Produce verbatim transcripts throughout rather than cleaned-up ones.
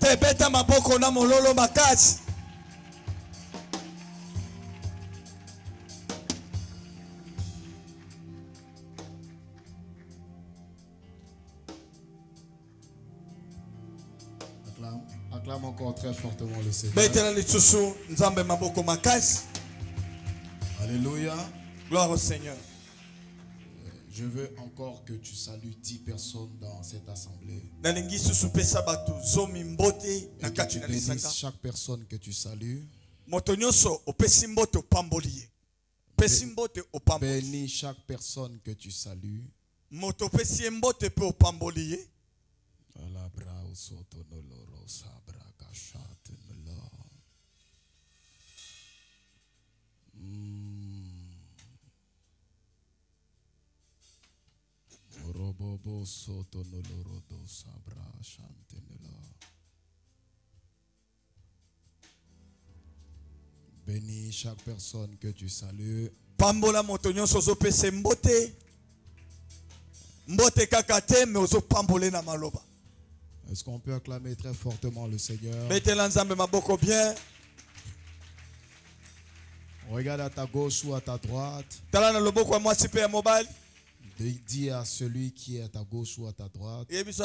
Bebeta maboko na mololo makasi. Acclame, acclame encore très fortement le Seigneur. Betela litsusu nzambe maboko makasi. Alléluia. Gloire au Seigneur. Je veux encore que tu salues dix personnes dans cette assemblée. Nalingi susu pesa batu zomi mbote na Et que kati tu na bénisses lisanga. chaque personne que tu salues. Moto nyonso opesi mbote opamboli. Pesi mbote opamboli. Bénis chaque personne que tu salues. Moto opesi mbote pe opamboli. Robobo soto nolorodo sabra chantenela. Bénis chaque personne que tu salues. Pambola moto nyonso zo pese mbote. Mbote kakate me ozo pambole na maloba. Est-ce qu'on peut acclamer très fortement le Seigneur? Betela nzambe maboko bien. Regarde à ta gauche ou à ta droite. Tala na loboko ya mwasi pe ya mobali. Dis à celui qui est à ta gauche ou à ta droite.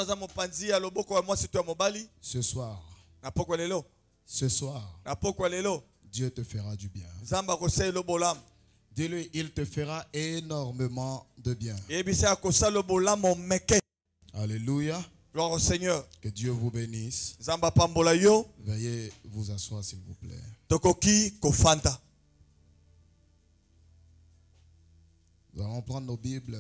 Ce soir, ce soir, Dieu te fera du bien. Dis-lui, il te fera énormément de bien. Alléluia. Gloire au Seigneur. Que Dieu vous bénisse. Veuillez vous asseoir s'il vous plaît. Nous allons prendre nos Bibles.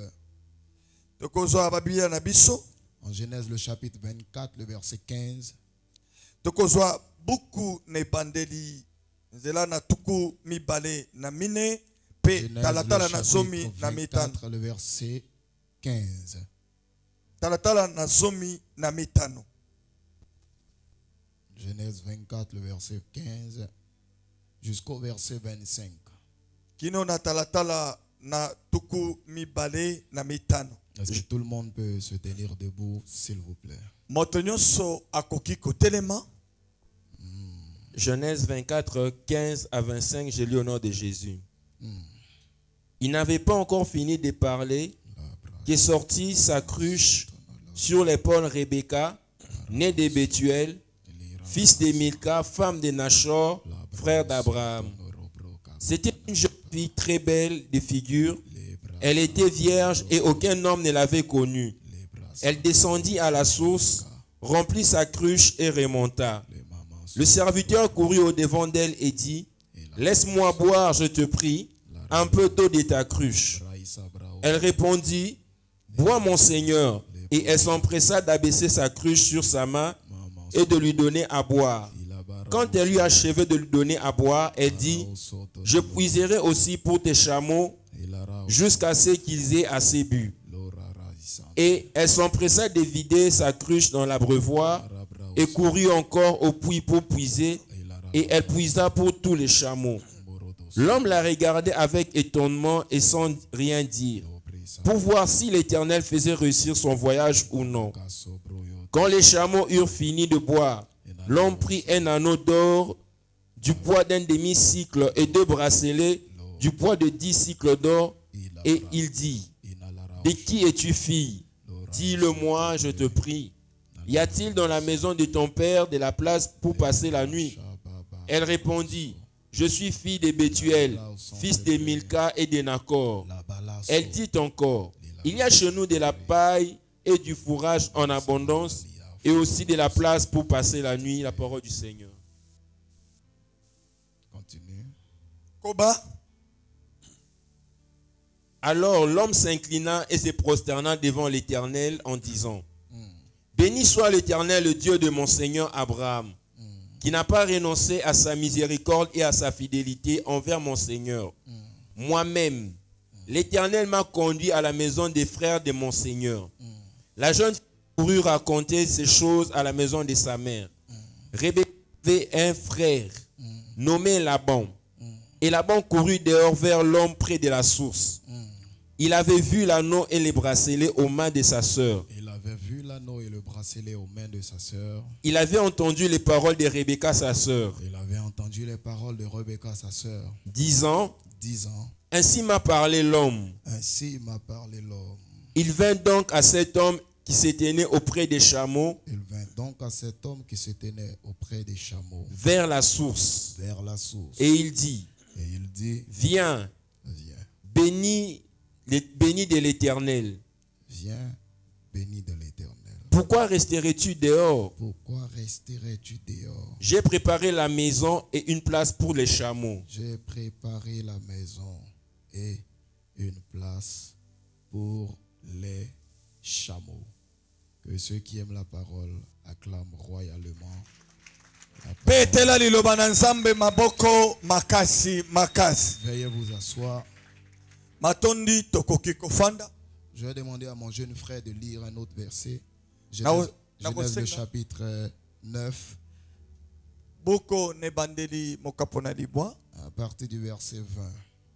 En Genèse le chapitre vingt-quatre, le verset quinze. Genèse vingt-quatre, le verset quinze. Genèse vingt-quatre, le verset quinze jusqu'au verset vingt-cinq. Est-ce que tout le monde peut se tenir debout, s'il vous plaît? Genèse vingt-quatre, quinze à vingt-cinq, j'ai lu au nom de Jésus. Mm. Il n'avait pas encore fini de parler qu'est sortie sa cruche sur l'épaule Rebecca, née de Bethuel, fils de Milka, femme de Nachor, frère d'Abraham. C'était une jeune fille très belle de figure. Elle était vierge et aucun homme ne l'avait connue. Elle descendit à la source, remplit sa cruche et remonta. Le serviteur courut au-devant d'elle et dit, « Laisse-moi boire, je te prie, un peu d'eau de ta cruche. » Elle répondit, « Bois, mon Seigneur. » Et elle s'empressa d'abaisser sa cruche sur sa main et de lui donner à boire. Quand elle eut achevé de lui donner à boire, elle dit, « Je puiserai aussi pour tes chameaux jusqu'à ce qu'ils aient assez bu. » Et elle s'empressa de vider sa cruche dans l'abreuvoir et courut encore au puits pour puiser, et elle puisa pour tous les chameaux. L'homme la regardait avec étonnement et sans rien dire, pour voir si l'Éternel faisait réussir son voyage ou non. Quand les chameaux eurent fini de boire, l'homme prit un anneau d'or du poids d'un demi-cycle et deux bracelets du poids de dix cycles d'or, et il dit, « De qui es-tu fille? Dis-le-moi, je te prie. Y a-t-il dans la maison de ton père de la place pour passer la nuit? » Elle répondit, « Je suis fille de Bethuel, fils de Milka et de Nachor. » Elle dit encore, « Il y a chez nous de la paille et du fourrage en abondance, et aussi de la place pour passer la nuit. » La parole du Seigneur. Continue. Koba. Alors l'homme s'inclina et se prosterna devant l'Éternel en disant, mm. « Béni soit l'Éternel, le Dieu de mon Seigneur Abraham, mm. qui n'a pas renoncé à sa miséricorde et à sa fidélité envers mon Seigneur. Mm. Moi-même, mm. l'Éternel m'a conduit à la maison des frères de mon Seigneur. Mm. La jeune fille courut raconter ces choses à la maison de sa mère. Mm. Rebecca avait un frère mm. nommé Laban. Mm. Et Laban courut dehors vers l'homme près de la source. Mm. Il avait vu l'anneau et les bracelets aux mains de sa sœur. Il avait vu l'anneau et le bracelet aux mains de sa sœur. Il avait entendu les paroles de Rebecca, sa sœur, Il avait entendu les paroles de Rebecca, sa sœur, disant, disant, ainsi m'a parlé l'homme. ainsi m'a parlé l'homme. Il vint donc à cet homme qui se tenait auprès des chameaux, Il vint donc à cet homme qui se tenait auprès des chameaux, vers la source. vers la source. Et il dit, Et il dit, viens, viens, béni, béni de l'Éternel. viens, béni de l'Éternel. Pourquoi resterais-tu dehors? Pourquoi resterais-tu dehors? J'ai préparé la maison et une place pour les chameaux. J'ai préparé la maison et une place pour les chameaux. Que ceux qui aiment la parole acclament royalement. la parole. Betela liloba na nzambe maboko makasi makasi. Veuillez vous asseoir. Matondi tokoki kofanda. Je vais demander à mon jeune frère de lire un autre verset. Nao- Genèse, nako Genèse le senga. chapitre neuf, Boko ne bandeli mokapona libwa. à partir du verset vingt.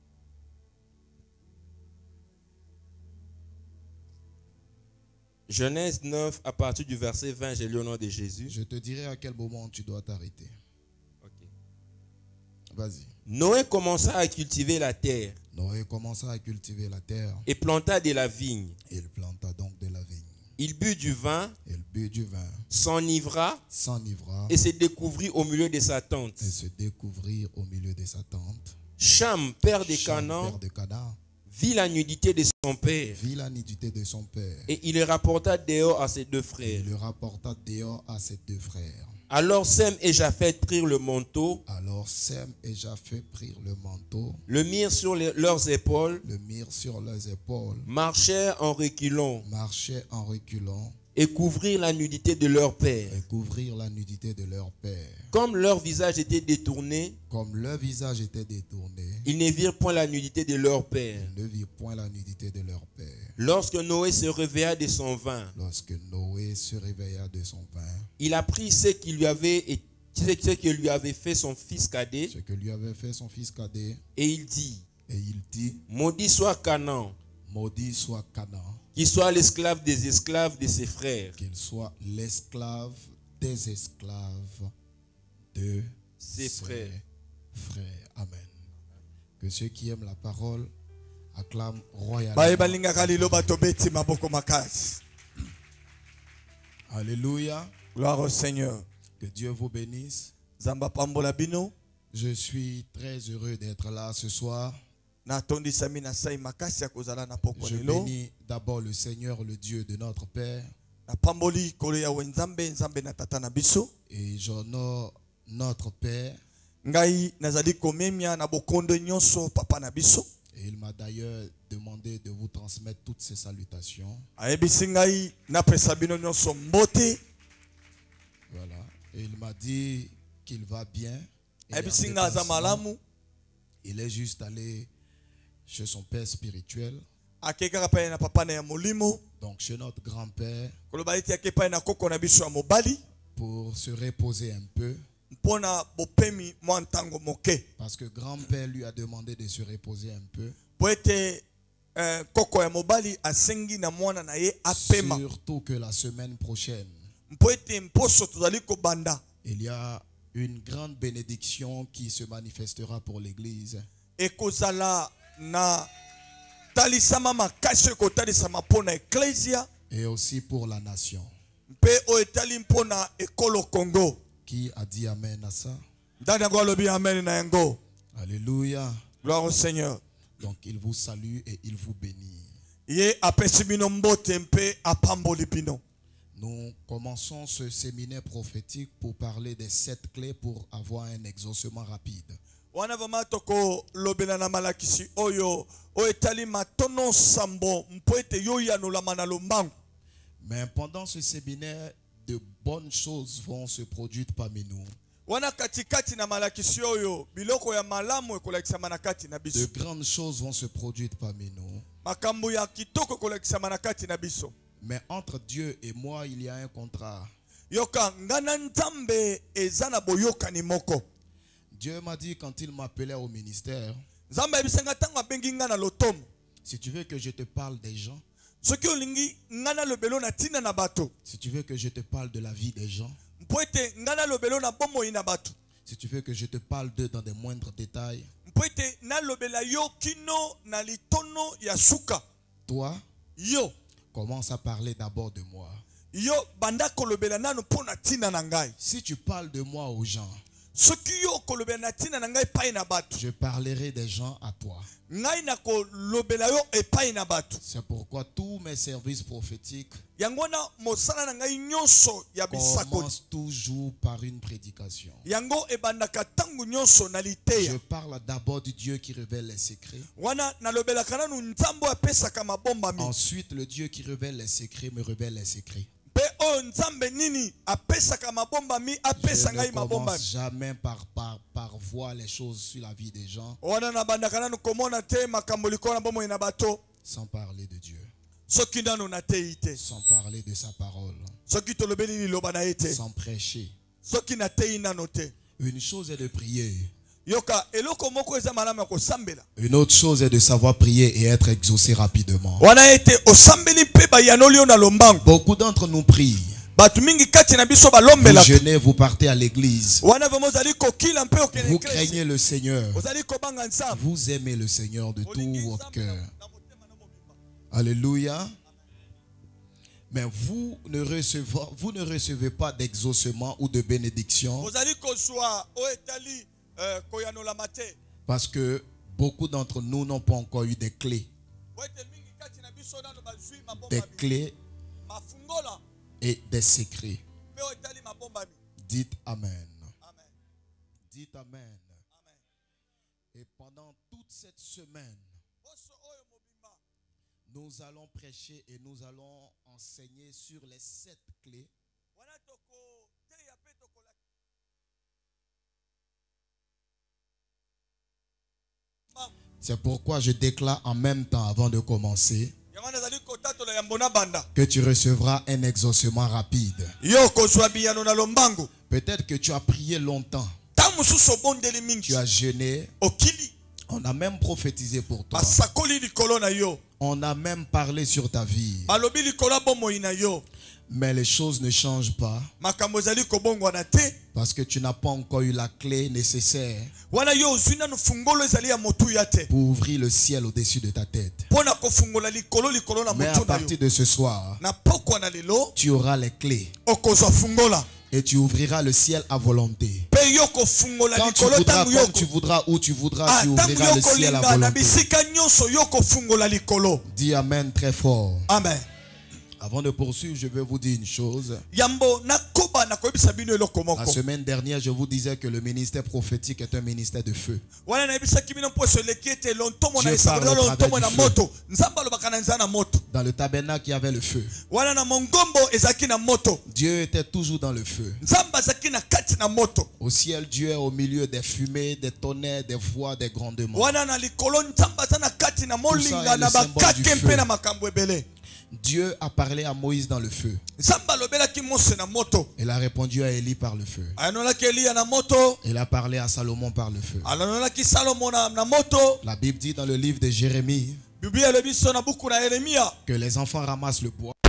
Genèse neuf, à partir du verset vingt, j'ai lu au nom de Jésus. Je te dirai à quel moment tu dois t'arrêter. Ok. Vas-y. Noé commença à cultiver la terre Noé commença à cultiver la terre. et planta de la vigne. Il planta donc de la vigne. Il but du vin, Il but du vin, s'enivra s'enivra et se découvrit au milieu de sa tente. et se découvrir au milieu de sa tente. Cham, père de Cham, Canaan, père de Canaan, vit la nudité de son père vit la nudité de son père et il le rapporta dehors à ses deux et frères. le rapporta dehors à ses deux frères. Alors Sem et Japheth prirent le manteau, Alors Sem et Japheth prirent le manteau, le mirent sur les- leurs épaules, le mirent sur leurs épaules, marchèrent en reculant marchaient en reculant et couvrirent la nudité de leur père. et couvrirent la nudité de leur père. Comme leur visage était détourné, Comme leur visage était détourné, ils ne virent point la nudité de leur père. ils ne virent point la nudité de leur père. Lorsque Noé se réveilla de son vin, Lorsque Noé se réveilla de son vin, il apprit ce qui lui avait, et- ce ce que lui avait fait son fils cadet, ce que lui avait fait son fils cadet, et il dit, et il dit, maudit soit Canaan, maudit soit Canaan, qu'il soit l'esclave des esclaves de ses frères. qu'il soit l'esclave des esclaves de Ses frères. frères. Amen. Que ceux qui aiment la parole acclament royalement. Baye balingaka liloba tobeti maboko makasi. Alléluia. Gloire au Seigneur. Que Dieu vous bénisse. Zamba pambola bino. Je suis très heureux d'être là ce soir. Na tondi sami na sai makasi ya kozala na poko Je lelo. bénis d'abord le Seigneur, le Dieu de notre Père, Na pamboli kolo ya wenzambe nzambe na tata na biso. et j'honore notre Père. Ngai nazali komemia na bokondo nyonso papa na biso. Et il m'a d'ailleurs demandé de vous transmettre toutes ces salutations. Ayebisi ngai napesa bino nyonso mbote. Voilà. Et il m'a dit qu'il va bien. Et en Ayebisi nga aza déplacement, malamu. il est juste allé chez son père spirituel, Akekaka pa ye na papa na ya molimo. donc chez notre grand-père, Koloba ete ake pa ye na koko na biso ya mobali. pour se reposer un peu. Mpona bopemi mwa ntango moke. Parce que grand-père lui a demandé de se reposer un peu. Po ete eh, koko ya mobali asengi na mwana na ye apema. Surtout que la semaine prochaine, Mpo ete mposo tozali kobanda. il y a une grande bénédiction qui se manifestera pour l'Église. Ekozala na talisama makasi ekotalisama mpona eklesia. Et aussi pour la nation. Mpe oyo etali mpona ekolo Congo. Qui a dit Amen à ça? Ndani yango alobi amen na yango. Alléluia. Gloire au Seigneur. Donc il vous salue et il vous bénit. Ye apesi bino mbote mpe apamboli bino. Nous commençons ce séminaire prophétique pour parler des sept clés pour avoir un exaucement rapide. Wana vama toko lobela na malakisi oyo oyo etali matono sambo mpo ete yo yanolama na lombangu. Mais pendant ce séminaire, de bonnes choses vont se produire parmi nous. Wana katikati na malakisi oyo biloko ya malamu ekolakisama na kati na De biso. grandes choses vont se produire parmi nous. Makambo ya kitoko ekolakisama na kati na biso. Mais entre Dieu et moi, il y a un contrat. Yoka ngana nzambe eza na boyokani moko. Dieu m'a dit quand il m'appelait au ministère, Nzambe ebisanga tango abengi nga na lotomo. si tu veux que je te parle des gens, soki olingi ngana lobelo na tina na bato, si tu veux que je te parle de la vie des gens, mpo ete ngana lobelo na bomoi na bato, si tu veux que je te parle d'eux dans des moindres détails, mpo ete na lobela yo kino na litono ya suka, toi, yo commence à parler d'abord de moi. yo banda kolobela nanu mpo na tina na ngai. Si tu parles de moi aux gens, Soki yo kolobela na tina na ngai epai na bato, je parlerai des gens à toi. ngai na kolobela yo epai na bato. C'est pourquoi tous mes services prophétiques Yango na mosala na ngai nyonso ya bisakoli, commencent toujours par une prédication. yango ebandaka tangu nyonso na Je liteya. parle d'abord du Dieu qui révèle les secrets. Wana nalobelaka nanu nzambe apesaka mabombami. Ensuite, le Dieu qui révèle les secrets me révèle les secrets. Pe oyo nzambe nini apesaka mabombami Je apesa ne ngai commence mabombami. jamais par, par, par voir les choses sur la vie des gens Wana nabandaka nanu komona te makambo likolo na bomoi na bato, sans parler de Dieu, soki nanu natei te, sans parler de sa parole, soki tolobeli liloba na ye te, sans prêcher. soki natei nano te. Une chose est de prier. Yoka eloko moko eza malamu ya kosambela. Une autre chose est de savoir prier et être exaucé rapidement. Wana ete osambeli mpe bayanoli yo na lombangu. Beaucoup d'entre nous prient. Batu mingi kati na biso Vous balombela. jeûnez, vous partez à l'église. Wana vemo ozali kokila mpe okende Vous eklesi. craignez le Seigneur. Ozali kobanga nzambe. Vous aimez le Seigneur de tout Olingi votre nzambe cœur. na- na motema na mobimba. Alléluia. Mais vous ne recevez, vous ne recevez pas d'exaucement ou de bénédiction Ozali kozwa o etali euh, koyanola mate. parce que beaucoup d'entre nous n'ont pas encore eu des clés. Po ete mingi kati na biso nano bazwi Des mabombami. clés Mafungola et des secrets. mpe o etali mabombami. Dites Amen. Amen. Dites Amen. Amen. Et pendant toute cette semaine, Poso oyo mobimba. nous allons prêcher et nous allons enseigner sur les sept clés Wana toko teya pe toko la. C'est pourquoi je déclare en même temps avant de commencer Yango nazali kotatola ya mbona banda. que tu recevras un exaucement rapide. Yo kozwa biyano na lombangu. Peut-être que tu as prié longtemps, Ta mususu obondeli tu mingi. as jeûné, Okili. on a même prophétisé pour toi. Basakoli likolo na yo. On a même parlé sur ta vie. Balobi likolo ya bomoi na yo. Mais les choses ne changent pas Makambo ezali kobongwana te. parce que tu n'as pas encore eu la clé nécessaire Wana yo ozwi nanu fungolo ezali ya motuya te. pour ouvrir le ciel au-dessus de ta tête. Pona kofungola likolo likolo na Mais à motu na yo. partir de ce soir, Na pokwa na lelo tu auras les clés okozwa fungola. et tu ouvriras le ciel à volonté. Pe yo kofungola Quand tu likolo voudras, tangu comme yo. tu voudras, où tu voudras, Ah, tu tangu ouvriras yo le ciel à kolinga na volonté. bisika nyonso yo kofungola likolo. Dis Amen très fort. Amen. Avant de poursuivre, je vais vous dire une chose. Yambo nakoba nakoyebisa bino eloko La moko. semaine dernière, je vous disais que le ministère prophétique est un ministère de feu. Wana nayebisaki bino mpo esoleki ete lontomo na Dieu esakoli parle au lontomo travers na du moto. Nzambe alobaka na nzela na moto. Dans le tabernacle, il y avait le feu. Wana na mongombo ezalaki na moto. Dieu était toujours dans le feu. Nzambe azalaki na kati na moto. Au ciel, Dieu est au milieu des fumées, des tonnerres, des voix, des grondements. Wana na likolo nzambe aza na kati na molinga est na le symbole bakake du mpe feu. na makambo ebele. Dieu a parlé à Moïse dans le feu. Nzambe alobelaki Mose na moto. Il a répondu à Élie par le feu. Ayanolaki Eliya na moto. Il a parlé à Salomon par le feu. Alonolaki Salomo na, na moto. La Bible dit dans le livre de Jérémie Biblia elobi so na buku na Yeremia. que les enfants ramassent le bois.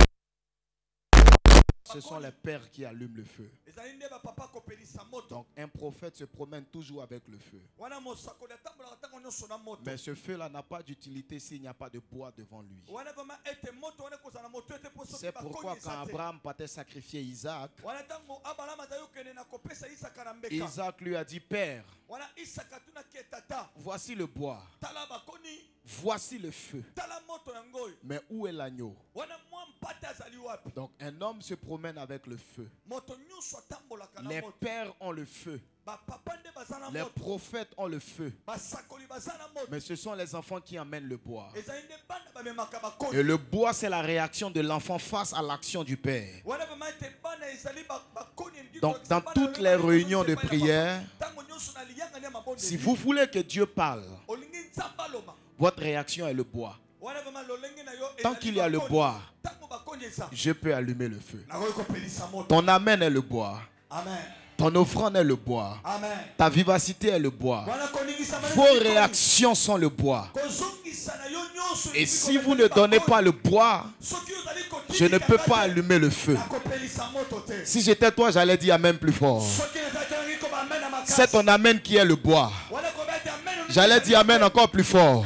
Ce sont les pères qui allument le feu. Ezali nde bapapa kopelisa moto. Donc un prophète se promène toujours avec le feu. Wana mosakoli atambolaka ntango nyonso na moto. Mais ce feu-là n'a pas d'utilité s'il n'y a pas de bois devant lui. Wana vraiment ete moto wana ekozala na moto ete po soki C'est pourquoi bakoni quand eza te. Abraham partait sacrifier Isaac, Wana ntango Abraham azali kokende na kopesa Isaka na mbeka. Isaac lui a dit, Père, Wana Isaka atunaki ye tata. voici le bois, Tala bakoni. voici le feu. Tala moto yango oyo. Mais où est l'agneau? Wana mwa mpate azali wapi. Donc un homme se promène avec le feu. Moto nyonso atambolaka na Les moto. pères ont le feu. Bapapa nde baza na Les moto. prophètes ont le feu. Basakoli baza na moto. Mais ce sont les enfants qui amènent le bois. Ezali nde bana bamemaka bakoni. Et le bois, c'est la réaction de l'enfant face à l'action du père. Wana vraiment ete bana ezali ba- bakoni elingi Donc, kolekisa dans bana toutes oyo les bana réunions nyonso de epai na prière, papa. Ntango nyonso na liyanga ne mabonde si ezali. vous voulez que Dieu parle, Olingi nzambe aloba. votre réaction est le bois. Wana vraiment lolenge na yo Tant ezali qu'il y a le bakoni. bois, Ntango bakoni eza. je peux allumer le feu. Nakoki kopelisa moto. Ton amen est le bois. Amen. Ton offrande est le bois. Amen. Ta vivacité est le bois. Wana koningisa mali Vos bikoni. réactions sont le bois. Kozongisa na yo nyonso Et si vous ne donnez pas le bois, je ne peux pas allumer le feu. Si j'étais toi, j'allais dire amen plus fort. C'est ton amen qui est le bois. J'allais dire amen encore plus fort.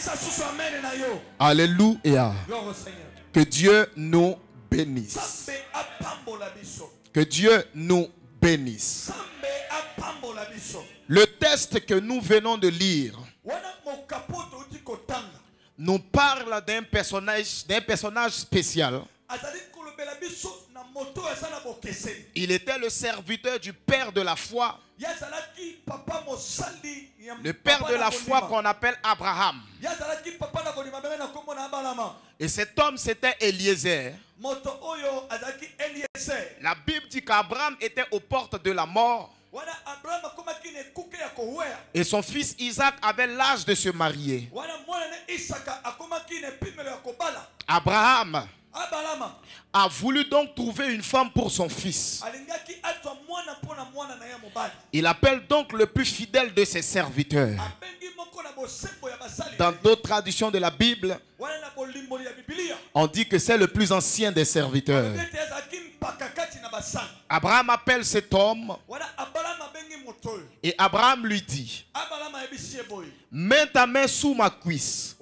Alléluia. Que Dieu nous bénisse. Que Dieu nous bénisse. Le texte que nous venons de lire nous parle d'un personnage, d'un personnage spécial. Il était le serviteur du père de la foi. Le père de la foi qu'on appelle Abraham. Et cet homme, c'était Eliezer. La Bible dit qu'Abraham était aux portes de la mort. Et son fils Isaac avait l'âge de se marier. Abraham a voulu donc trouver une femme pour son fils. Il appelle donc le plus fidèle de ses serviteurs. Dans d'autres traductions de la Bible, on dit que c'est le plus ancien des serviteurs. Abraham appelle cet homme et Abraham lui dit: mets ta main sous ma cuisse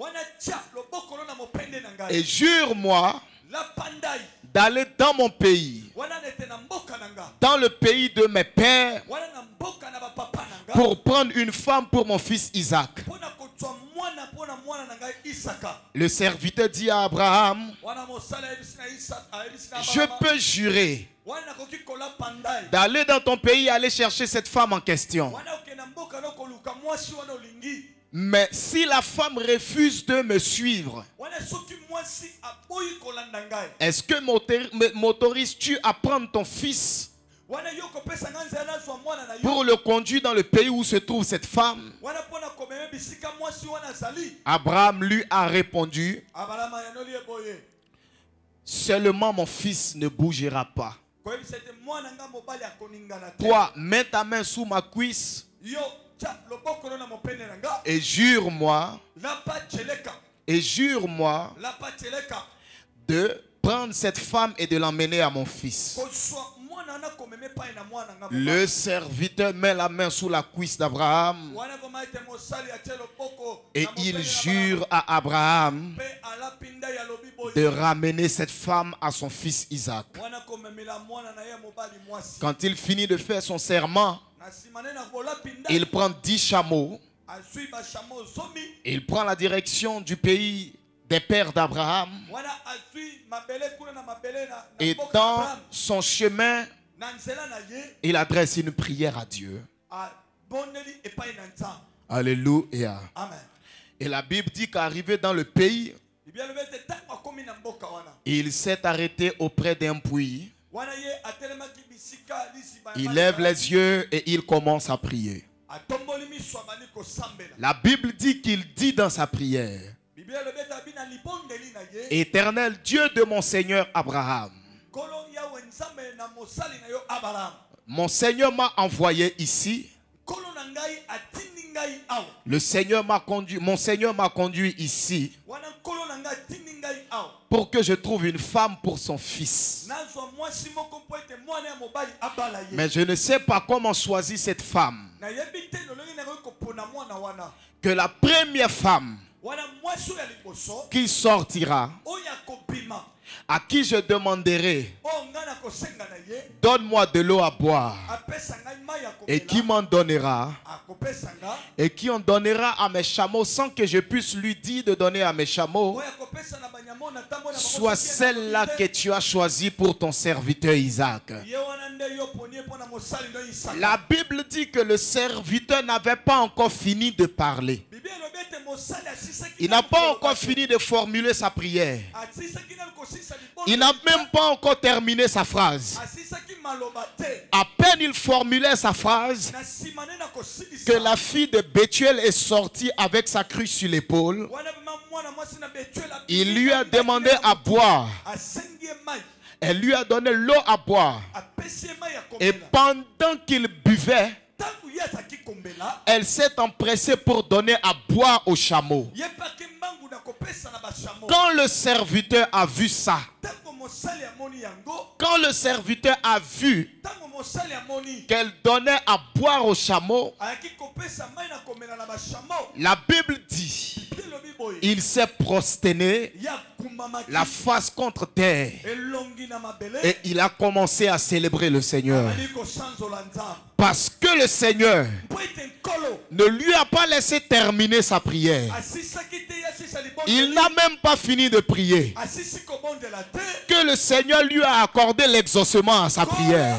et jure-moi d'aller dans mon pays, dans le pays de mes pères, pour prendre une femme pour mon fils Isaac. Le serviteur dit à Abraham: je peux jurer d'aller dans ton pays et aller chercher cette femme en question. Mais si la femme refuse de me suivre, est-ce que m'autorises-tu à prendre ton fils pour le conduire dans le pays où se trouve cette femme? Abraham lui a répondu: seulement mon fils ne bougera pas. Toi, mets ta main sous ma cuisse et jure-moi, et jure-moi de prendre cette femme et de l'emmener à mon fils. Le serviteur met la main sous la cuisse d'Abraham et il jure à Abraham de ramener cette femme à son fils Isaac. Quand il finit de faire son serment, il prend dix chameaux, il prend la direction du pays des pères d'Abraham, et dans son chemin, il adresse une prière à Dieu. Alléluia. Et la Bible dit qu'arrivé dans le pays, il s'est arrêté auprès d'un puits. Il lève les yeux et il commence à prier. La Bible dit qu'il dit dans sa prière: Éternel Dieu de mon Seigneur Abraham, mon Seigneur m'a envoyé ici. Le Seigneur m'a conduit, mon Seigneur m'a conduit ici pour que je trouve une femme pour son fils. Mais je ne sais pas comment choisir cette femme. Que la première femme qui sortira, à qui je demanderai: donne-moi de l'eau à boire, et qui m'en donnera, et qui en donnera à mes chameaux sans que je puisse lui dire de donner à mes chameaux, soit celle-là que tu as choisie pour ton serviteur Isaac. La Bible dit que le serviteur n'avait pas encore fini de parler. Il n'a pas encore fini de formuler sa prière. Il n'a même pas encore terminé sa phrase. À peine il formulait sa phrase que la fille de Bethuel est sortie avec sa cruche sur l'épaule. Il lui a demandé à boire. Elle lui a donné l'eau à boire. Et pendant qu'il buvait, elle s'est empressée pour donner à boire au chameau. Quand le serviteur a vu ça, quand le serviteur a vu qu'elle donnait à boire au chameau, la Bible dit, il s'est prosterné, la face contre terre, et il a commencé à célébrer le Seigneur. Parce que le Seigneur ne lui a pas laissé terminer sa prière. Il n'a même pas fini de prier que le Seigneur lui a accordé l'exaucement à sa prière.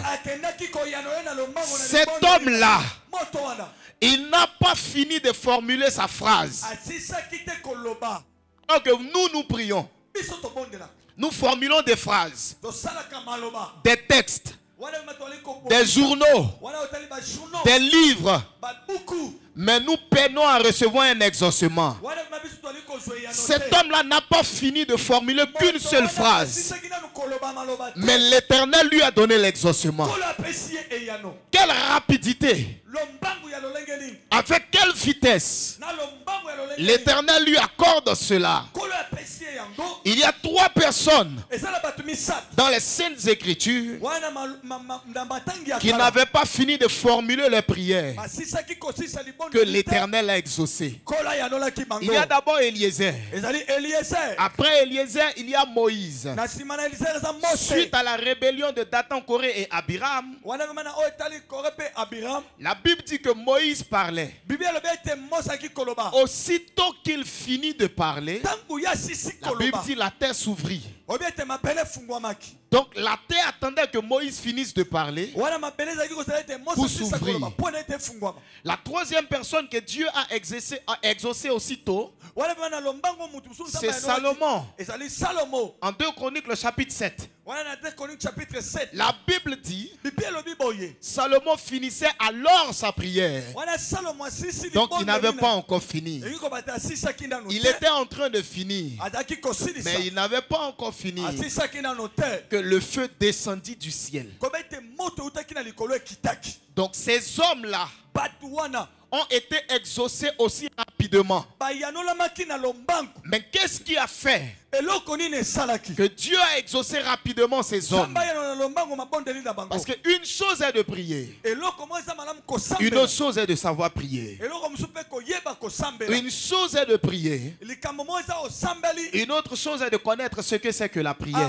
Cet homme-là, il n'a pas fini de formuler sa phrase. Alors que nous, nous prions, nous formulons des phrases, des textes, des journaux, des livres, mais nous peinons à recevoir un exaucement. Cet homme-là n'a pas fini de formuler qu'une seule phrase, mais l'Éternel lui a donné l'exaucement. Quelle rapidité, avec quelle vitesse l'Éternel lui accorde cela. Il y a trois personnes dans les Saintes Écritures qui n'avaient pas fini de formuler les prières que l'Éternel a exaucées. Il y a d'abord Eliezer. Après Eliezer, il y a Moïse. Suite à la rébellion de Dathan, Corée et Abiram, la Bible dit que Moïse parlait. Aussitôt qu'il finit de parler, la Bible dit la terre s'ouvrit. Donc la terre attendait que Moïse finisse de parler pour s'ouvrir. La troisième personne que Dieu a exaucé, a exaucé aussitôt, c'est Salomon. En deux Chroniques, le chapitre sept. La Bible dit, Salomon finissait alors sa prière. Donc il n'avait pas encore fini. Il était en train de finir, mais il n'avait pas encore fini que le feu descendit du ciel. Donc ces hommes-là ont été exaucés aussi rapidement. Mais qu'est-ce qui a fait que Dieu a exaucé rapidement ces hommes? Parce qu'une chose est de prier, une autre chose est de savoir prier. Une chose est de prier, une autre chose est de connaître ce que c'est que la prière.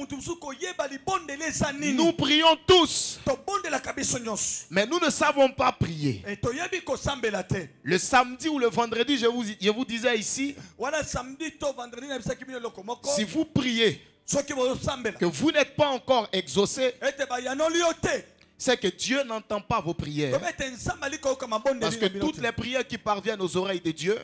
Nous prions tous, mais nous ne savons pas prier. Le samedi ou le vendredi, je vous, je vous disais ici, si vous priez que vous n'êtes pas encore exaucé, c'est que Dieu n'entend pas vos prières. Parce que toutes les prières qui parviennent aux oreilles de Dieu,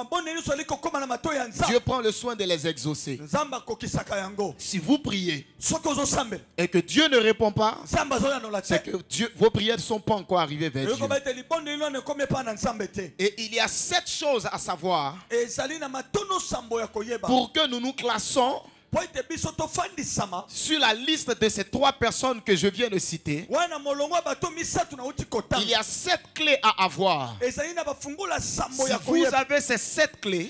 Dieu prend le soin de les exaucer. Si vous priez et que Dieu ne répond pas, c'est que Dieu, vos prières ne sont pas encore arrivées vers Dieu. Et il y a sept choses à savoir pour que nous nous classons sur la liste de ces trois personnes que je viens de citer. Il y a sept clés à avoir. Si vous avez ces sept clés,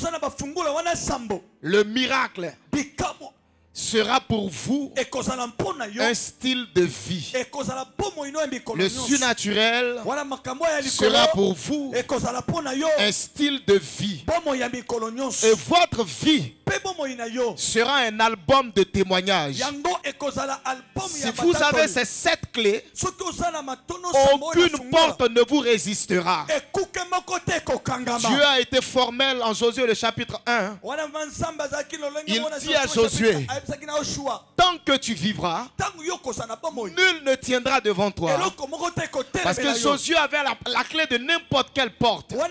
le miracle sera pour vous un style de vie. Le surnaturel sera pour vous un style de vie. Et votre vie sera un album de témoignages. Si vous avez ces sept clés, aucune porte ne vous résistera. Dieu a été formel en Josué le chapitre un. Il dit à Josué, tant que tu vivras, nul ne tiendra devant toi. Parce que Josué avait la, la clé de n'importe quelle porte. Donc,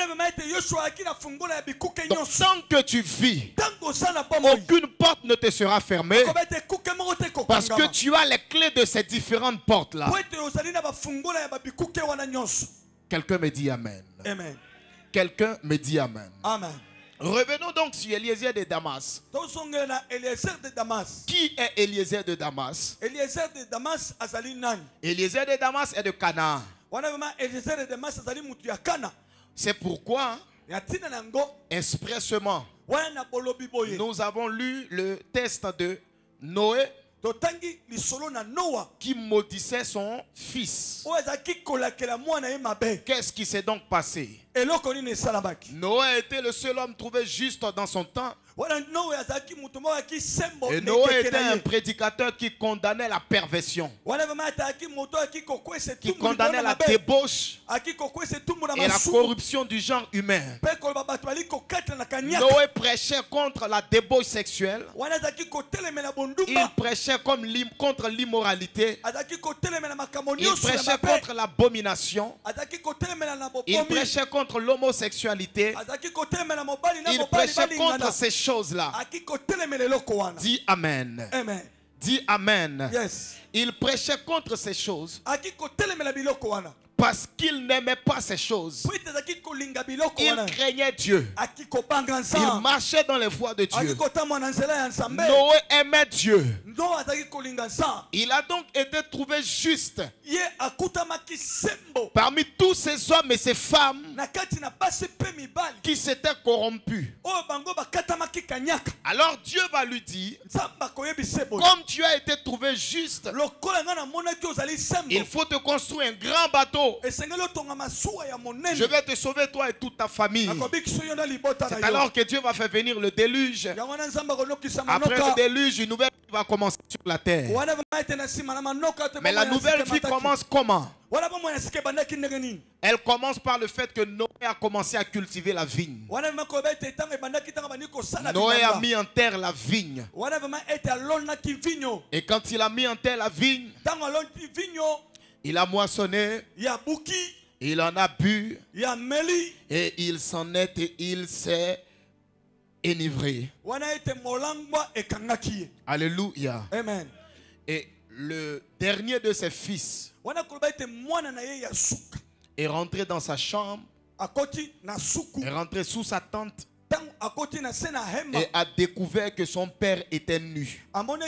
tant que tu vis, aucune porte ne te sera fermée. Parce que tu as les clés de ces différentes portes-là. Quelqu'un me dit Amen. Amen. Quelqu'un me dit Amen. Amen. Revenons donc sur Eliezer de Damas. Qui est Eliezer de Damas? Eliezer de Damas azali nani? Eliezer de Damas est de Canaan. C'est pourquoi expressement, nous avons lu le texte de Noé qui maudissait son fils. Qu'est-ce qui s'est donc passé? Noé était le seul homme trouvé juste dans son temps. Et Noé était un prédicateur qui condamnait la perversion, qui condamnait la débauche et la corruption du genre humain. Noé prêchait contre la débauche sexuelle. Il prêchait comme contre l'immoralité. Il prêchait contre l'abomination. Il prêchait contre l'homosexualité. Il prêchait contre ces choses-là. Dis Amen. Amen. Dis Amen. Yes. Il prêchait contre ces choses parce qu'il n'aimait pas ces choses. Il craignait Dieu. Il marchait dans les voies de Dieu. Noé aimait Dieu. Il a donc été trouvé juste parmi tous ces hommes et ces femmes qui s'étaient corrompus. Alors Dieu va lui dire, comme tu as été trouvé juste, il faut te construire un grand bateau. Je vais te sauver toi et toute ta famille. C'est alors que Dieu va faire venir le déluge. Après le déluge, une nouvelle vie va commencer sur la terre. Mais la nouvelle vie commence comment? Elle commence par le fait que Noé a commencé à cultiver la vigne. Noé a mis en terre la vigne. Et quand il a mis en terre la vigne, il a moissonné, il en a bu, et il s'en est et il s'est enivré. Alléluia. Amen. Et le dernier de ses fils est rentré dans sa chambre, est rentré sous sa tente et a découvert que son père était nu.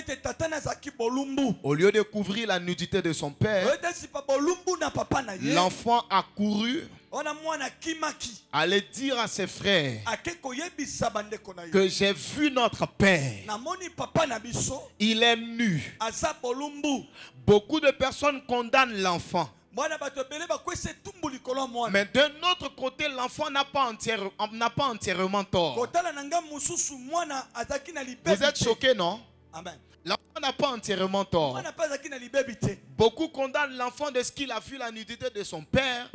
Au lieu de couvrir la nudité de son père, l'enfant a couru, allait dire à ses frères que j'ai vu notre père. Il est nu. Beaucoup de personnes condamnent l'enfant. Mais d'un autre côté, l'enfant n'a pas, entière, n'a pas entièrement tort. Vous êtes choqués, non? Amen. L'enfant n'a pas entièrement tort. Beaucoup condamnent l'enfant de ce qu'il a vu la nudité de son père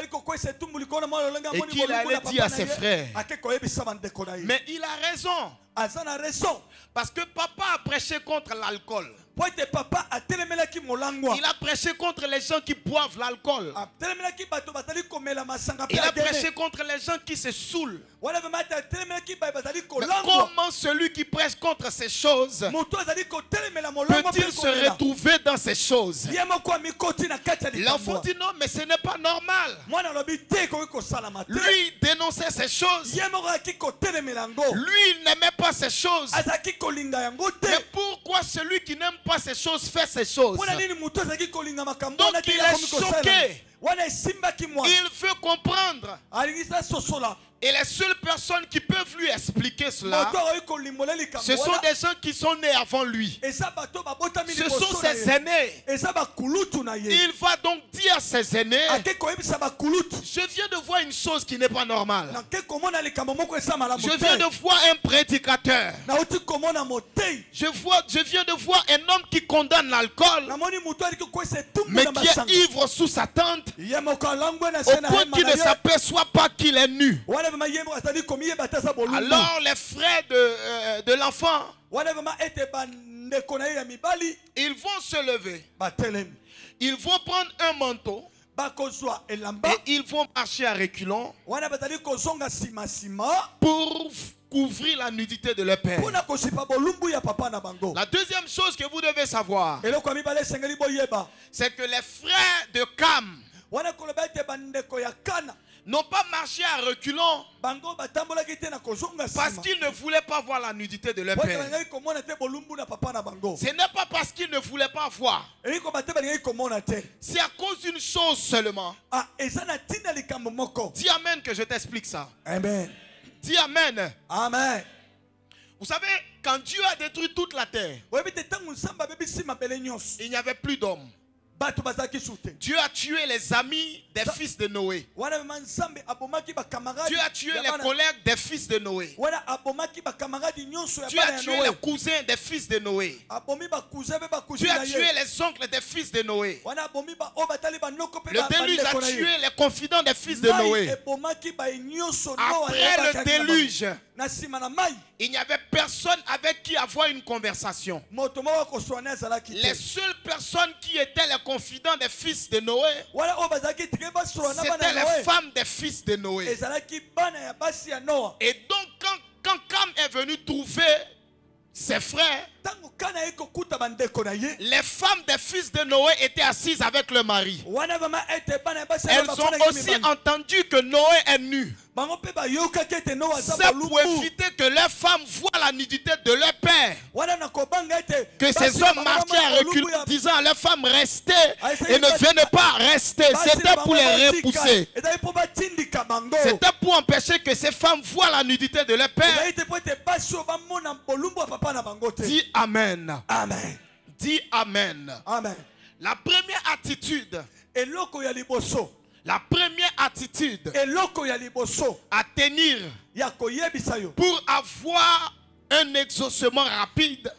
et qu'il allait dire à ses frères. Mais il a raison. Parce que papa a prêché contre l'alcool. Il a prêché contre les gens qui boivent l'alcool. Il a prêché contre les gens qui se saoulent. Mais comment celui qui prêche contre ces choses peut-il se retrouver dans ces choses? L'enfant dit non, mais ce n'est pas normal. Lui dénonçait ces choses. Lui il n'aimait pas ces choses. Mais pourquoi celui qui n'aime pas ces choses fait ces choses? Donc il est choqué. Il veut comprendre. Et les seules personnes qui peuvent lui expliquer cela, ce sont des gens qui sont nés avant lui. Ce sont ses aînés. Il va donc dire à ses aînés, je viens de voir une chose qui n'est pas normale. Je viens de voir un prédicateur. Je, vois, je viens de voir un homme qui condamne l'alcool, mais qui est ivre sous sa tente, au point qu'il ne s'aperçoit pas qu'il est nu. Alors les frères de, euh, de l'enfant, ils vont se lever. Ils vont prendre un manteau et ils vont marcher à reculons pour couvrir la nudité de leur père. La deuxième chose que vous devez savoir, c'est que les frères de Cam n'ont pas marché à reculons parce qu'ils ne voulaient pas voir la nudité de leur père. Ce n'est pas parce qu'ils ne voulaient pas voir. C'est à cause d'une chose seulement. Dis amen que je t'explique ça. Amen. Dis amen. Amen. Vous savez, quand Dieu a détruit toute la terre, il n'y avait plus d'hommes. Dieu a tué les amis des fils de Noé. Dieu a tué les collègues des fils de Noé. Dieu a tué les cousins des fils de Noé. Dieu a tué les oncles des fils de Noé. Le déluge a tué les confidents des fils de Noé. Après le déluge, il n'y avait personne avec qui avoir une conversation. Les seules personnes qui étaient les confidents des fils de Noé, c'était les femmes des fils de Noé. Et donc quand, quand Cam est venu trouver ses frères, les femmes des fils de Noé étaient assises avec leur mari. Elles ont aussi entendu que Noé est nu. C'est pour éviter que leurs femmes voient la nudité de leur père, que ces hommes marchaient à reculons disant à leurs femmes restez et ne venez pas rester. C'était pour les repousser. C'était pour empêcher que ces femmes voient la nudité de leur père. Dis amen. Amen. Dis amen. Amen. La première attitude, la première attitude à tenir pour avoir un exaucement rapide,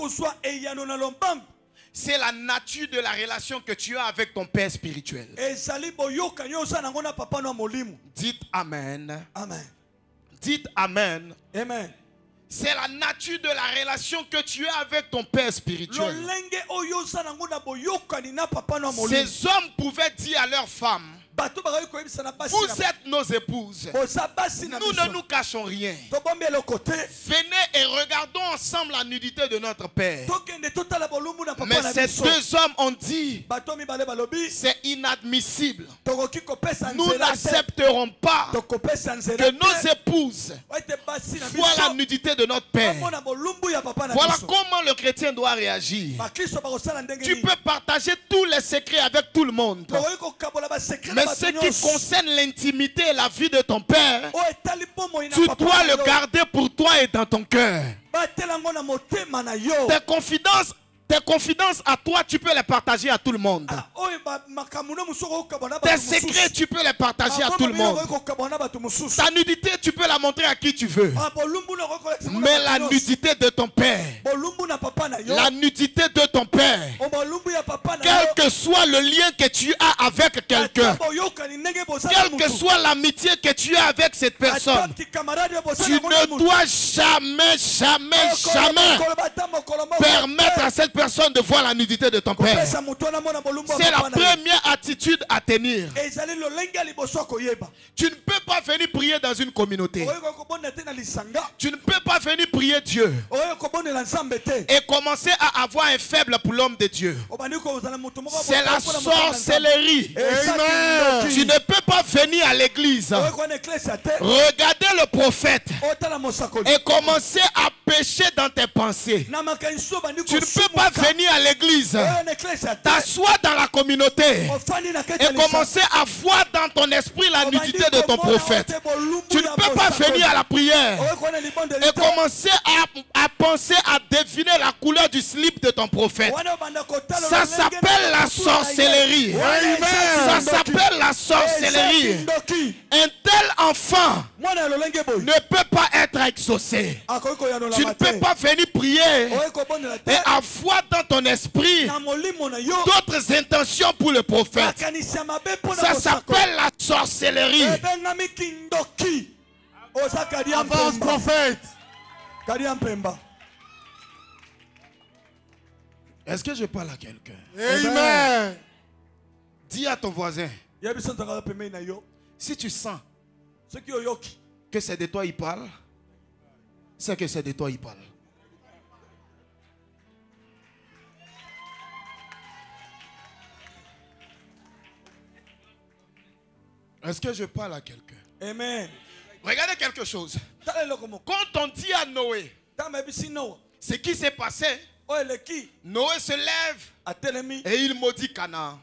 c'est la nature de la relation que tu as avec ton père spirituel. Dites amen. Amen. Dites amen. Amen. C'est la nature de la relation que tu as avec ton père spirituel. Ces hommes pouvaient dire à leurs femmes, vous êtes nos épouses. Nous ne nous cachons rien. Venez et regardons ensemble la nudité de notre père. Mais ces deux hommes ont dit, c'est inadmissible. Nous n'accepterons pas que nos épouses voient la nudité de notre père. Voilà comment le chrétien doit réagir. Tu peux partager tous les secrets avec tout le monde. Mais ce qui concerne l'intimité et la vie de ton père, tu dois le garder pour toi et dans ton cœur. Tes confidences, tes confidences à toi, tu peux les partager à tout le monde. Tes secrets, tu peux les partager à tout le monde. Ta nudité, tu peux la montrer à qui tu veux. Mais la nudité de ton père, la nudité de ton père, quel que soit le lien que tu as avec quelqu'un, quelle que soit l'amitié que tu as avec cette personne, tu ne dois jamais, jamais, jamais permettre à cette personne de voir la nudité de ton père. C'est la première attitude à tenir. Tu ne peux pas venir prier dans une communauté. Tu ne peux pas venir prier Dieu et commencer à avoir un faible pour l'homme de Dieu. C'est la sorcellerie. Amen. Tu ne peux pas venir à l'église, regarder le prophète et commencer à pécher dans tes pensées. Tu ne peux pas venir à l'église, t'asseoir dans la communauté et commencer à voir dans ton esprit la nudité de ton prophète. Tu ne peux pas venir à la prière et commencer à, à penser à deviner la couleur du slip de ton prophète. Ça s'appelle la sorcellerie. Ça s'appelle la sorcellerie. Un tel enfant ne peut pas être exaucé. Tu ne peux pas venir prier et avoir dans ton esprit d'autres intentions pour le prophète. Ça s'appelle la sorcellerie. Avance, prophète. Est-ce que je parle à quelqu'un? Amen. Dis à ton voisin, si tu sens que c'est de toi il parle, c'est que c'est de toi il parle. Est-ce que je parle à quelqu'un? Amen. Regardez quelque chose. Quand on dit à Noé ce qui s'est passé, Noé se lève et il maudit Canaan.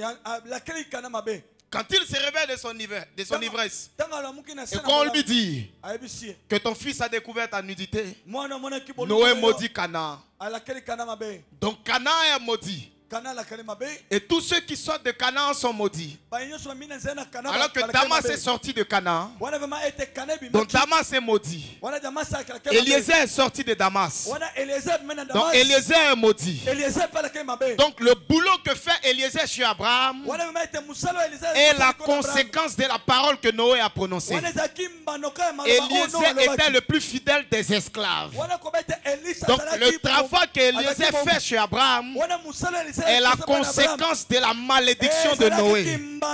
Quand il se réveille de son, de son ivresse, et qu'on lui dit que ton fils a découvert ta nudité, Noé maudit Canaan. Donc Canaan est maudit. Et tous ceux qui sortent de Canaan sont maudits. Alors que Damas est sorti de Canaan, donc Damas est maudit. Eliezer est sorti de Damas, donc Eliezer est maudit. Donc le boulot que fait Eliezer chez Abraham est la conséquence de la parole que Noé a prononcée. Eliezer était le plus fidèle des esclaves. Donc le travail qu'Eliezer fait chez Abraham est la conséquence de la malédiction de Noé.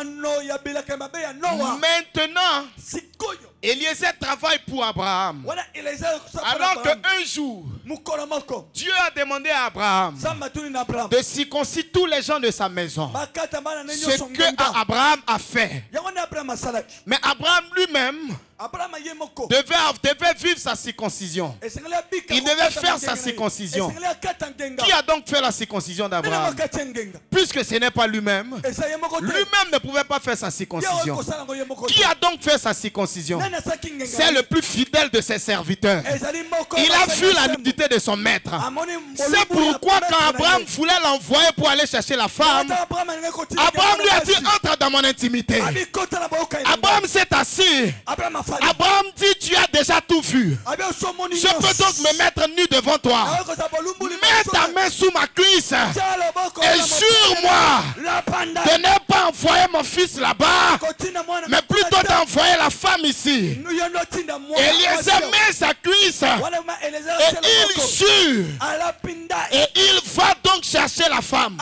Maintenant, Eliezer travaille pour Abraham. Alors qu'un jour, Dieu a demandé à Abraham de circoncire tous les gens de sa maison. Ce que Abraham a fait. Mais Abraham lui-même devait, devait vivre sa circoncision. Il devait faire sa circoncision. Qui a donc fait la circoncision d'Abraham? Puisque ce n'est pas lui-même, lui-même ne pouvait pas faire sa circoncision. Qui a donc fait sa circoncision? C'est le plus fidèle de ses serviteurs. Il a vu la nudité de son maître. C'est pourquoi quand Abraham voulait l'envoyer pour aller chercher la femme, Abraham lui a dit: entre dans mon intimité. Abraham s'est assis. Abraham dit: tu as déjà tout vu. Je peux donc me mettre nu devant toi. Mets ta main sous ma cuisse et jure-moi de ne pas envoyer mon fils là-bas, mais plutôt d'envoyer la femme ici. Eliezer met sa cuisse et il jure. Et il va donc chercher la femme.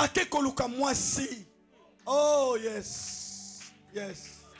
Oh yes. Yes.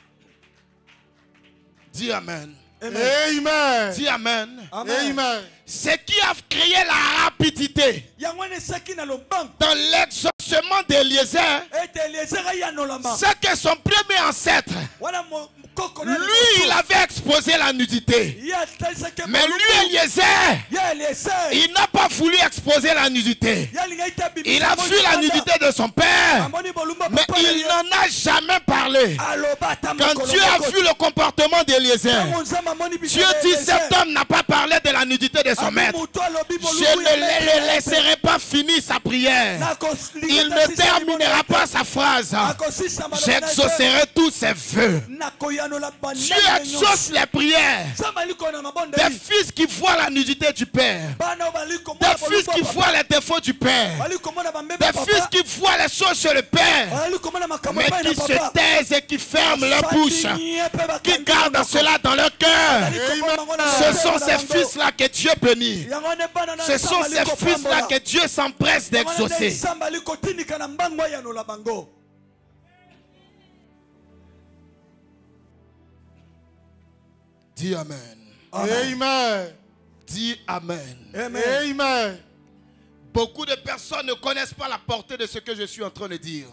Dis Amen. Amen. Amen. Dis Amen. Amen. Amen. Ce qui a créé la rapidité dans l'exaucement d'Eliezer, c'est que son premier ancêtre, lui, il avait exposé la nudité. Mais lui, Eliezer, il n'a pas voulu exposer la nudité. Il a vu la nudité de son père, mais il n'en a jamais parlé. Quand Dieu a vu le comportement d'Eliezer, Dieu dit: cet homme n'a pas parlé de la nudité de son maître. Je ne le laisserai pas finir sa prière. Il ne terminera pas sa phrase. J'exaucerai tous ses vœux. Dieu exauce les prières des fils qui voient la nudité du père, des fils qui voient les défauts du père, des fils qui voient les choses chez le père, mais qui se taisent et qui ferment leur bouche, qui gardent cela dans leur cœur. Ce sont ces fils-là que Dieu bénit. Ce sont ces fils-là que Dieu s'empresse d'exaucer. Dis Amen. Amen. Amen. Dis Amen. Amen. Amen. Beaucoup de personnes ne connaissent pas la portée de ce que je suis en train de dire.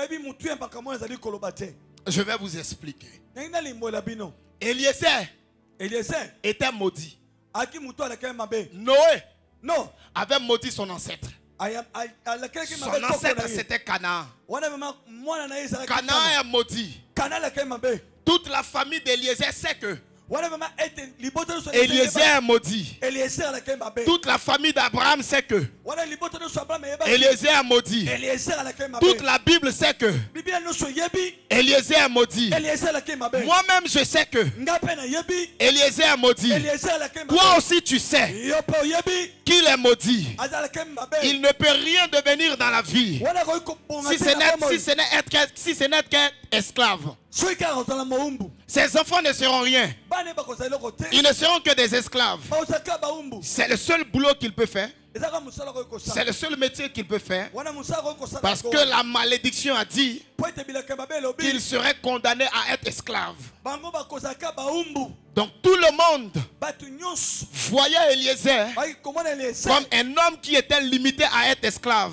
Je vais vous expliquer. Eliezer était maudit. Noé avait maudit son ancêtre. Son ancêtre, c'était Canaan. Canaan est maudit. Toute la famille d'Eliezer sait que Eliezer est maudit. Toute la famille d'Abraham sait que Eliezer est maudit. Toute la Bible sait que Eliezer est maudit. Moi-même je sais que Eliezer est maudit. Toi aussi tu sais qu'il est maudit. Il ne peut rien devenir dans la vie si ce n'est si ce n'est être si ce n'est qu'être esclave. Ses enfants ne seront rien. Ils ne seront que des esclaves. C'est le seul boulot qu'il peut faire. C'est le seul métier qu'il peut faire. Parce que la malédiction a dit qu'il serait condamné à être esclave. Donc tout le monde voyait Eliezer comme un homme qui était limité à être esclave.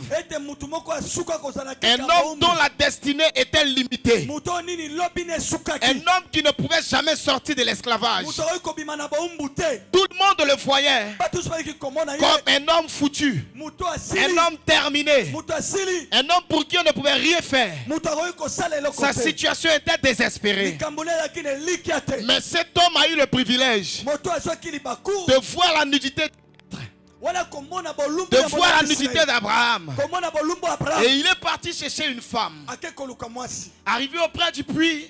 Un homme dont la destinée était limitée. Un homme qui ne pouvait jamais sortir de l'esclavage. Tout le monde le voyait comme un homme foutu. Un homme terminé. Un homme pour qui on ne pouvait rien faire. Sa situation était désespérée. Mais cet homme a eu le privilège de voir la nudité de voir la nudité d'Abraham. Et il est parti chercher une femme. Arrivé auprès du puits,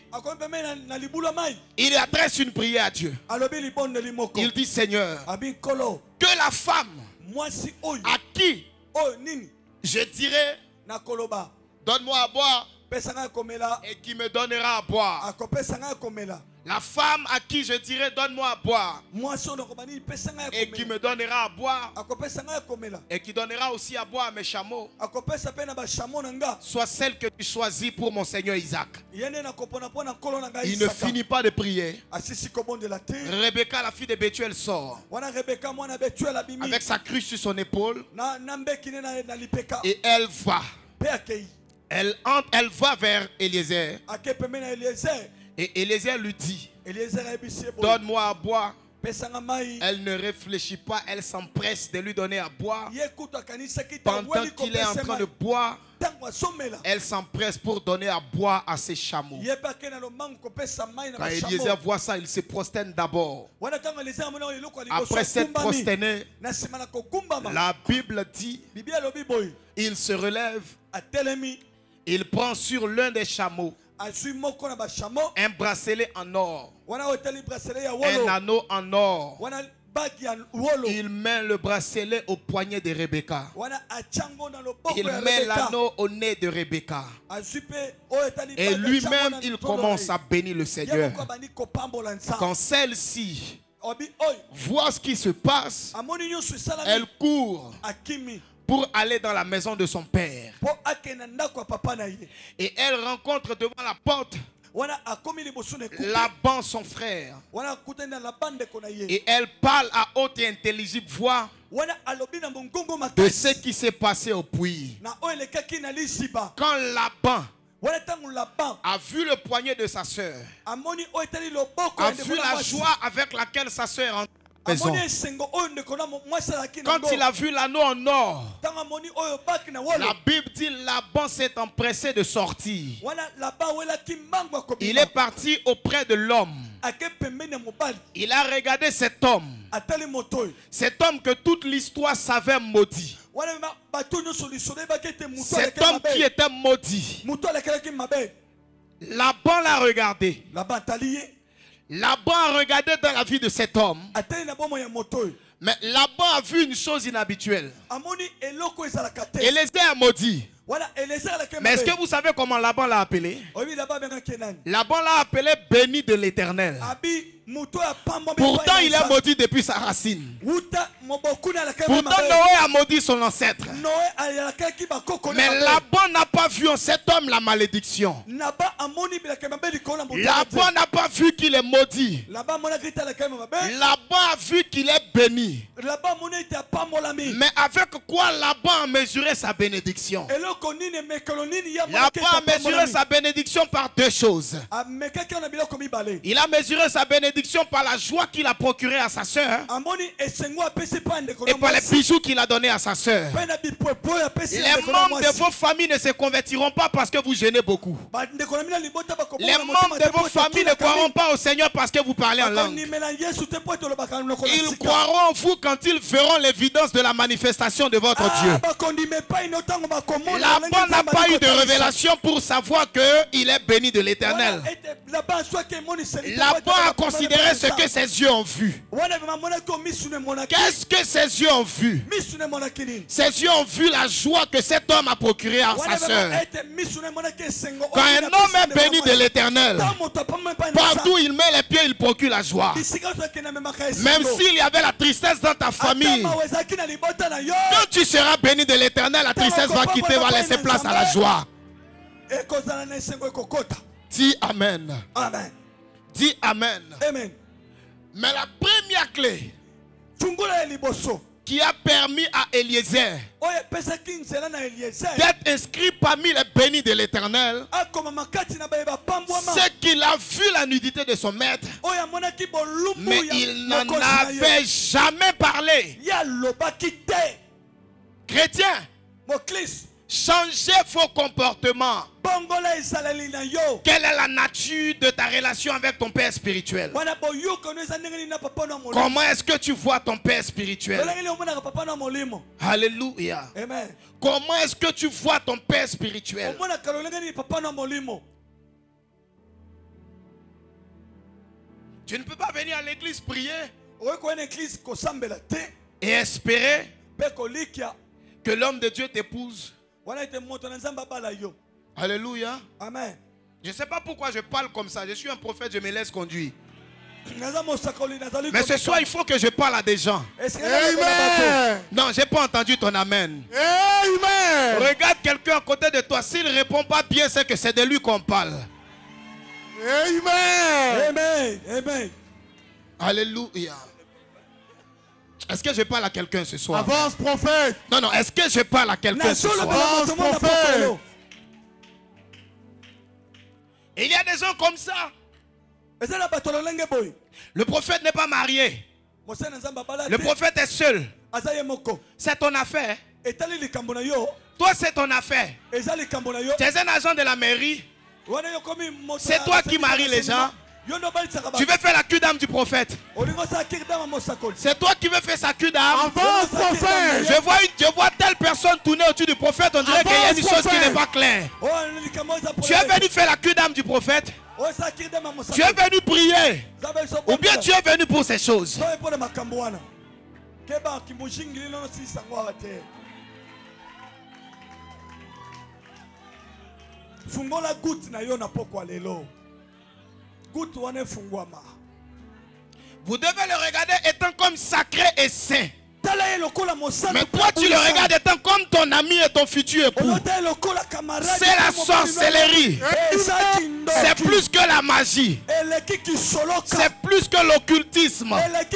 il adresse une prière à Dieu. Il dit: Seigneur, que la femme à qui je dirais donne-moi à boire et qui me donnera à boire. La femme à qui je dirais donne-moi à boire et qui me donnera à boire et qui donnera aussi à boire à mes chameaux, soit celle que tu choisis pour mon Seigneur Isaac. Il ne finit pas de prier. Rebecca, la fille de Bethuel, sort avec sa cruche sur son épaule et elle va. Elle, entre, elle va vers Eliezer. Et Eliezer lui dit: donne-moi à boire. Elle ne réfléchit pas, elle s'empresse de lui donner à boire. Pendant qu'il est en train de boire, elle s'empresse pour donner à boire à ses chameaux. Quand Eliezer voit ça, il se prosterne d'abord. Après s'être prosterné, la Bible dit: il se relève, il prend sur l'un des chameaux un bracelet en or, un anneau en or. Il met le bracelet au poignet de Rebecca. Il met l'anneau au nez de Rebecca. Et lui-même, il commence à bénir le Seigneur. Quand celle-ci voit ce qui se passe, elle court pour aller dans la maison de son père. Et elle rencontre devant la porte Laban, son frère. Et elle parle à haute et intelligible voix de ce qui s'est passé au puits. Quand Laban a vu le poignet de sa sœur, a vu la joie avec laquelle sa sœur est maison. Quand il a vu l'anneau en or, la Bible dit Laban s'est empressé de sortir. Il est parti auprès de l'homme. Il a regardé cet homme. Cet homme que toute l'histoire savait maudit. Cet homme qui était maudit. Laban l'a regardé. Laban a regardé dans la vie de cet homme. Mais Laban a vu une chose inhabituelle. Eliezer a maudit. Mais est-ce que vous savez comment Laban l'a appelé? Laban l'a appelé béni de l'Éternel. Pourtant il est maudit depuis sa racine. Pourtant Noé a maudit son ancêtre. Mais Laban n'a pas vu en cet homme la malédiction. Laban n'a pas vu qu'il est maudit. Laban a vu qu'il est béni. Mais avec quoi Laban a mesuré sa bénédiction? Laban a mesuré sa bénédiction par deux choses. Il a mesuré sa bénédiction par la joie qu'il a procurée à sa soeur et par les bijoux qu'il a donnés à sa soeur. Les membres de vos familles ne se convertiront pas parce que vous gênez beaucoup. Les membres de vos familles ne croiront pas au Seigneur parce que vous parlez en langue. Ils croiront en vous quand ils verront l'évidence de la manifestation de votre Dieu. Laban n'a pas eu de révélation pour savoir qu'il est béni de l'Éternel. Laban a considéré ce que ses yeux ont vu. Qu'est-ce que ses yeux ont vu? Ses yeux ont vu la joie que cet homme a procurée à sa soeur. Quand un homme est béni de l'Éternel, partout il met les pieds, il procure la joie. Même s'il y avait la tristesse dans ta famille, quand tu seras béni de l'Éternel, la tristesse va quitter, va laisser place à la joie. Dis Amen. Amen. Dis Amen. Amen. Mais la première clé qui a permis à Eliezer d'être inscrit parmi les bénis de l'Éternel, c'est qu'il a vu la nudité de son maître, mais il n'en avait jamais parlé. Chrétien, changez vos comportements. Quelle est la nature de ta relation avec ton père spirituel? Comment est-ce que tu vois ton père spirituel? Alléluia. Comment est-ce que tu vois ton père spirituel? Tu ne peux pas venir à l'église prier et espérer que l'homme de Dieu t'épouse. Alléluia. Amen. Je ne sais pas pourquoi je parle comme ça. Je suis un prophète, je me laisse conduire. Mais ce soir, il faut que je parle à des gens. Amen. Non, je n'ai pas entendu ton amen. Amen. Regarde quelqu'un à côté de toi. S'il ne répond pas bien, c'est que c'est de lui qu'on parle. Amen. Amen. Amen. Alléluia. Est-ce que je parle à quelqu'un ce soir? Avance, prophète. Non, non, est-ce que je parle à quelqu'un ce soir? Avance, prophète. Il y a des gens comme ça. Le prophète n'est pas marié. Le prophète est seul. C'est ton affaire. Toi, c'est ton affaire. Tu es un agent de la mairie. C'est toi qui maries les gens. Tu veux faire la queue d'âme du prophète. C'est toi qui veux faire sa queue d'âme. Avance, prophète. Je vois, une, je vois telle personne tourner au-dessus du prophète. On dirait qu'il y a une chose qui n'est pas claire. Tu es venu faire la queue d'âme du prophète. Tu es venu prier. Ou bien tu es venu pour ces choses. Fungola goutte na yo na pokwa lelo. Vous devez le regarder étant comme sacré et saint. Mais toi tu le regardes étant comme ton ami et ton futur époux. C'est la sorcellerie. C'est plus que la magie. C'est plus que l'occultisme.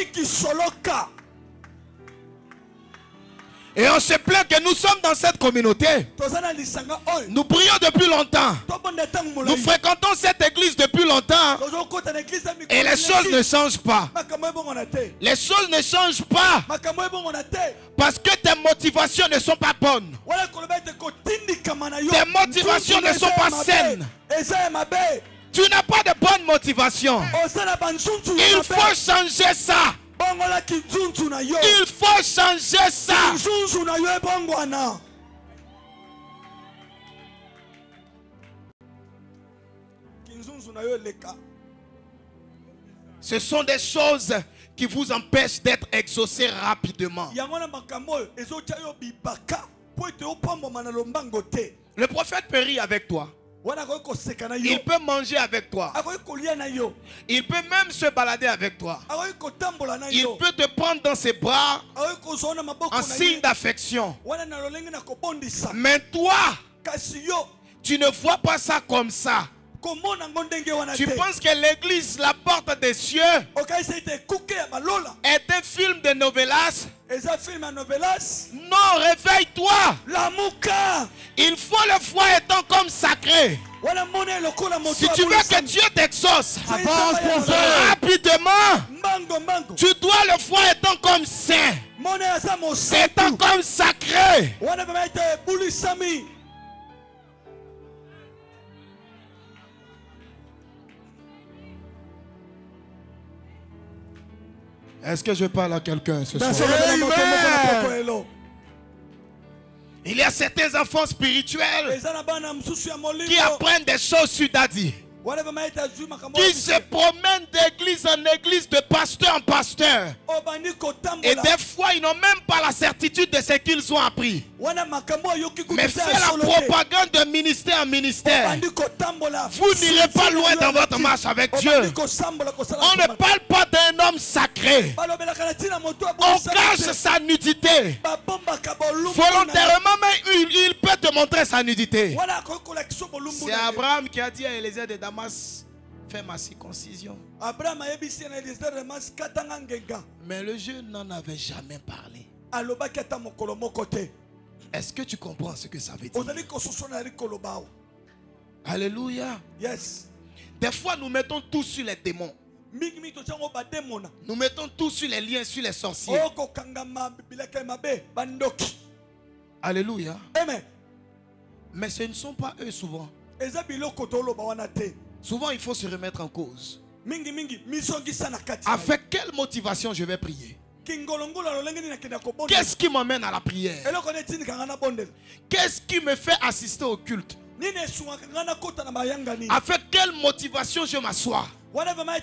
Et on se plaint que nous sommes dans cette communauté. Nous prions depuis longtemps. Nous fréquentons cette église depuis longtemps. Et les choses ne changent pas. Les choses ne changent pas. Parce que tes motivations ne sont pas bonnes. Tes motivations ne sont pas saines. Tu n'as pas de bonne motivation. Il faut changer ça. Il faut changer ça. Ce sont des choses qui vous empêchent d'être exaucés rapidement. Le prophète peut rire avec toi. Il peut manger avec toi. Il peut même se balader avec toi. Il peut te prendre dans ses bras en signe d'affection. Mais toi, tu ne vois pas ça comme ça. Tu penses que l'église, la porte des cieux, est un film de novelas? Non, réveille-toi. Il faut le voir étant comme sacré. Si tu veux que Dieu t'exauce rapidement, tu dois le voir étant comme saint, étant comme sacré. Est-ce que je parle à quelqu'un ce soir? Il y a certains enfants spirituels qui apprennent des choses sur Dadi, qui se promènent d'église en église, de pasteur en pasteur. Et des fois, ils n'ont même pas la certitude de ce qu'ils ont appris. Mais c'est la propagande de ministère en ministère. Vous n'irez pas loin dans votre marche avec Dieu. On ne parle pas d'un homme sacré. On cache sa nudité. Volontairement, mais il, il peut te montrer sa nudité. C'est Abraham qui a dit à Eliezer de Damas, fait ma circoncision. Mais le jeune n'en avait jamais parlé. Est-ce que tu comprends ce que ça veut dire? Alléluia. Yes. Des fois, nous mettons tout sur les démons. Nous mettons tout sur les liens, sur les sorciers. Alléluia. Amen. Mais ce ne sont pas eux souvent. Souvent, il faut se remettre en cause. Avec quelle motivation je vais prier? Qu'est-ce qui m'amène à la prière? Qu'est-ce qui me fait assister au culte? Avec quelle motivation je m'assois? Il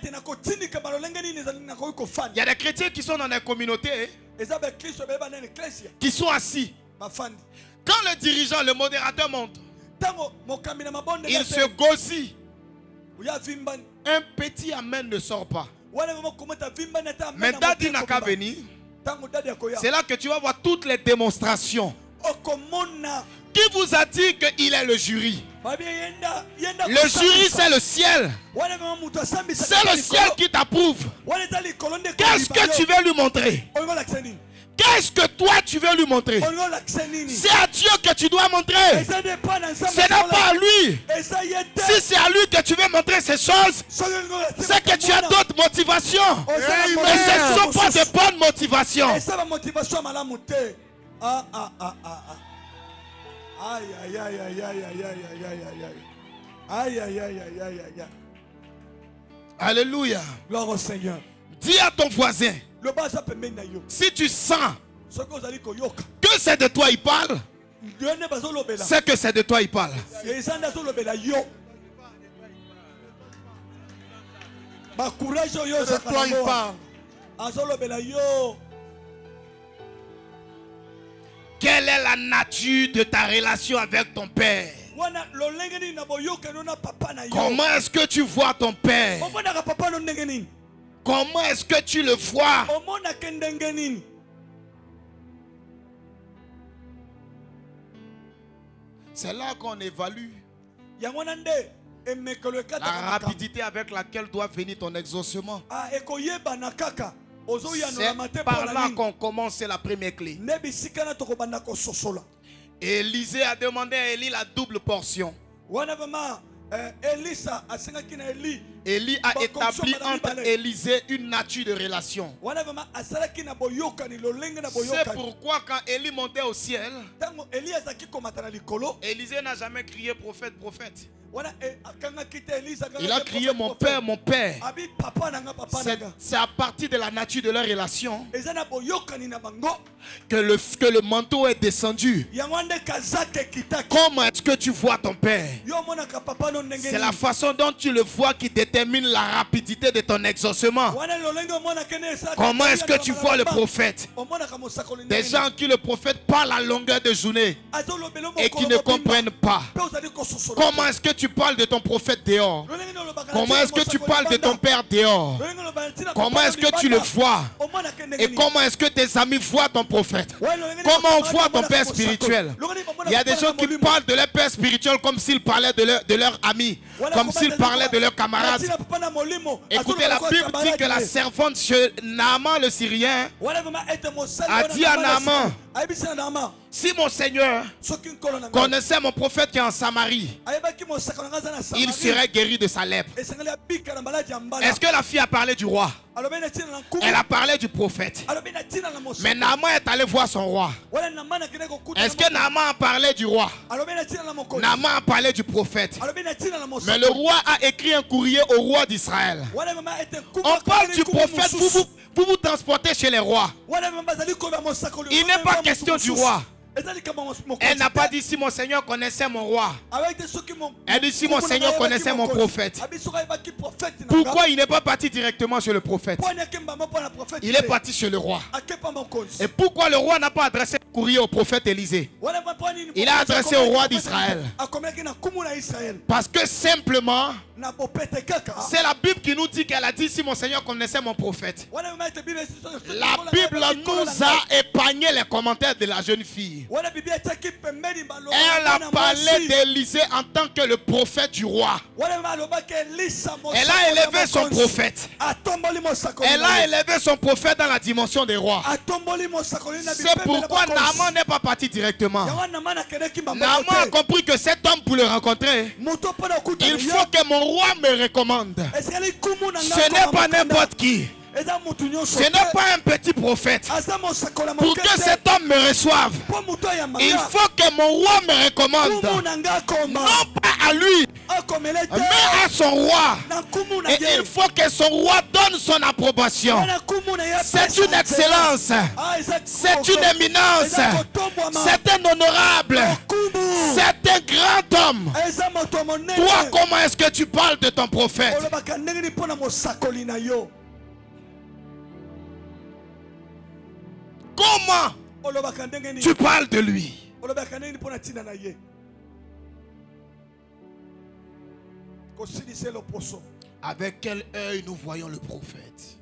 y a des chrétiens qui sont dans des communautés qui sont assis. Quand le dirigeant, le modérateur monte, il se gossille. Un petit amen ne sort pas. Mais Dadi n'a qu'à venir. C'est là que tu vas voir toutes les démonstrations. Qui vous a dit qu'il est le jury? Le jury, c'est le ciel. C'est le ciel qui t'approuve. Qu'est-ce que tu veux lui montrer? Qu'est-ce que toi tu veux lui montrer? C'est à Dieu que tu dois montrer. Ce n'est pas à lui. Si c'est à lui que tu veux montrer ces choses, c'est que tu as d'autres motivations. Et ce ne sont pas de bonnes motivations. Ah, ah, ah, ah, ah. Aïe, aïe, aïe, aïe, aïe, aïe, aïe, aïe, aïe. Aïe, aïe, aïe, aïe, aïe, aïe. Alléluia. Gloire au Seigneur. Dis à ton voisin, si tu sens que c'est de toi il parle, c'est que c'est de toi il parle. C'est de toi il parle. Quelle est la nature de ta relation avec ton père? Comment est-ce que tu vois ton père? Comment est-ce que tu le vois? C'est là qu'on évalue la rapidité avec laquelle doit venir ton exaucement. C'est par là qu'on commence, c'est la première clé. Élisée a demandé à Élie la double portion. Élie a établi entre Élisée une nature de relation. C'est pourquoi quand Élie montait au ciel, Élisée n'a jamais crié prophète, prophète. Il a crié mon père, mon père. C'est à partir de la nature de leur relation que le, que le manteau est descendu. Comment est-ce que tu vois ton père? C'est la façon dont tu le vois qui détermine la rapidité de ton exaucement. Comment est-ce que tu vois le prophète? Des gens qui le prophète parle à longueur de journée et qui ne comprennent pas. Comment est-ce que tu parles de ton prophète dehors? Comment est-ce que tu parles de ton père dehors? Comment est-ce que tu le vois? Et comment est-ce que tes amis voient ton prophète? Comment on voit ton père spirituel? Il y a des gens qui parlent de leur père spirituel comme s'ils parlaient de leur, de leur ami, comme s'ils parlaient de leurs camarades. Écoutez, la Bible dit que la servante chez Naaman le Syrien a dit à Naaman, si mon Seigneur connaissait mon prophète qui est en Samarie, il serait guéri de sa lèpre. Est-ce que la fille a parlé du roi? Elle a parlé du prophète. Mais Naaman est allé voir son roi. Est-ce que Naaman a parlé du roi? Naaman a parlé du prophète. Mais le roi a écrit un courrier au roi d'Israël. On parle du prophète, vous vous, vous vous transportez chez les rois. Il n'est pas question du roi. Elle n'a pas dit si mon Seigneur connaissait mon roi. Elle dit si mon Seigneur connaissait mon prophète. Pourquoi il n'est pas parti directement chez le prophète? il est parti chez le roi. Et pourquoi le roi n'a pas adressé le courrier au prophète Élisée? Il a adressé au roi d'Israël. Parce que simplement, c'est la Bible qui nous dit qu'elle a dit si mon Seigneur connaissait mon prophète. La Bible nous a épargné les commentaires de la jeune fille. Elle a parlé d'Élisée en tant que le prophète du roi. Elle a élevé son prophète. Elle a élevé son prophète dans la dimension des rois. C'est pourquoi Naaman n'est pas parti directement. Naaman a compris que cet homme, pour le rencontrer, il faut que mon roi me recommande. Ce n'est pas n'importe qui. Ce n'est pas un petit prophète. Pour que cet homme me reçoive, il faut que mon roi me recommande. Non pas à lui, mais à son roi. Et il faut que son roi donne son approbation. C'est une excellence. C'est une éminence. C'est un honorable. C'est un grand homme. Toi, comment est-ce que tu parles de ton prophète? Comment tu parles de lui? Avec quel œil nous voyons le prophète?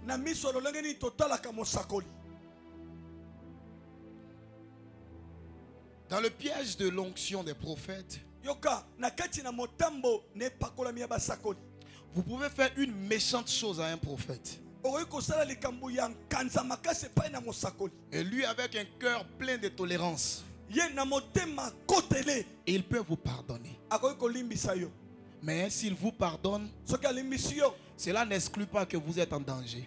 Dans le piège de l'onction des prophètes, vous pouvez faire une méchante chose à un prophète. Et lui, avec un cœur plein de tolérance, il peut vous pardonner. Mais s'il vous pardonne, cela n'exclut pas que vous êtes en danger.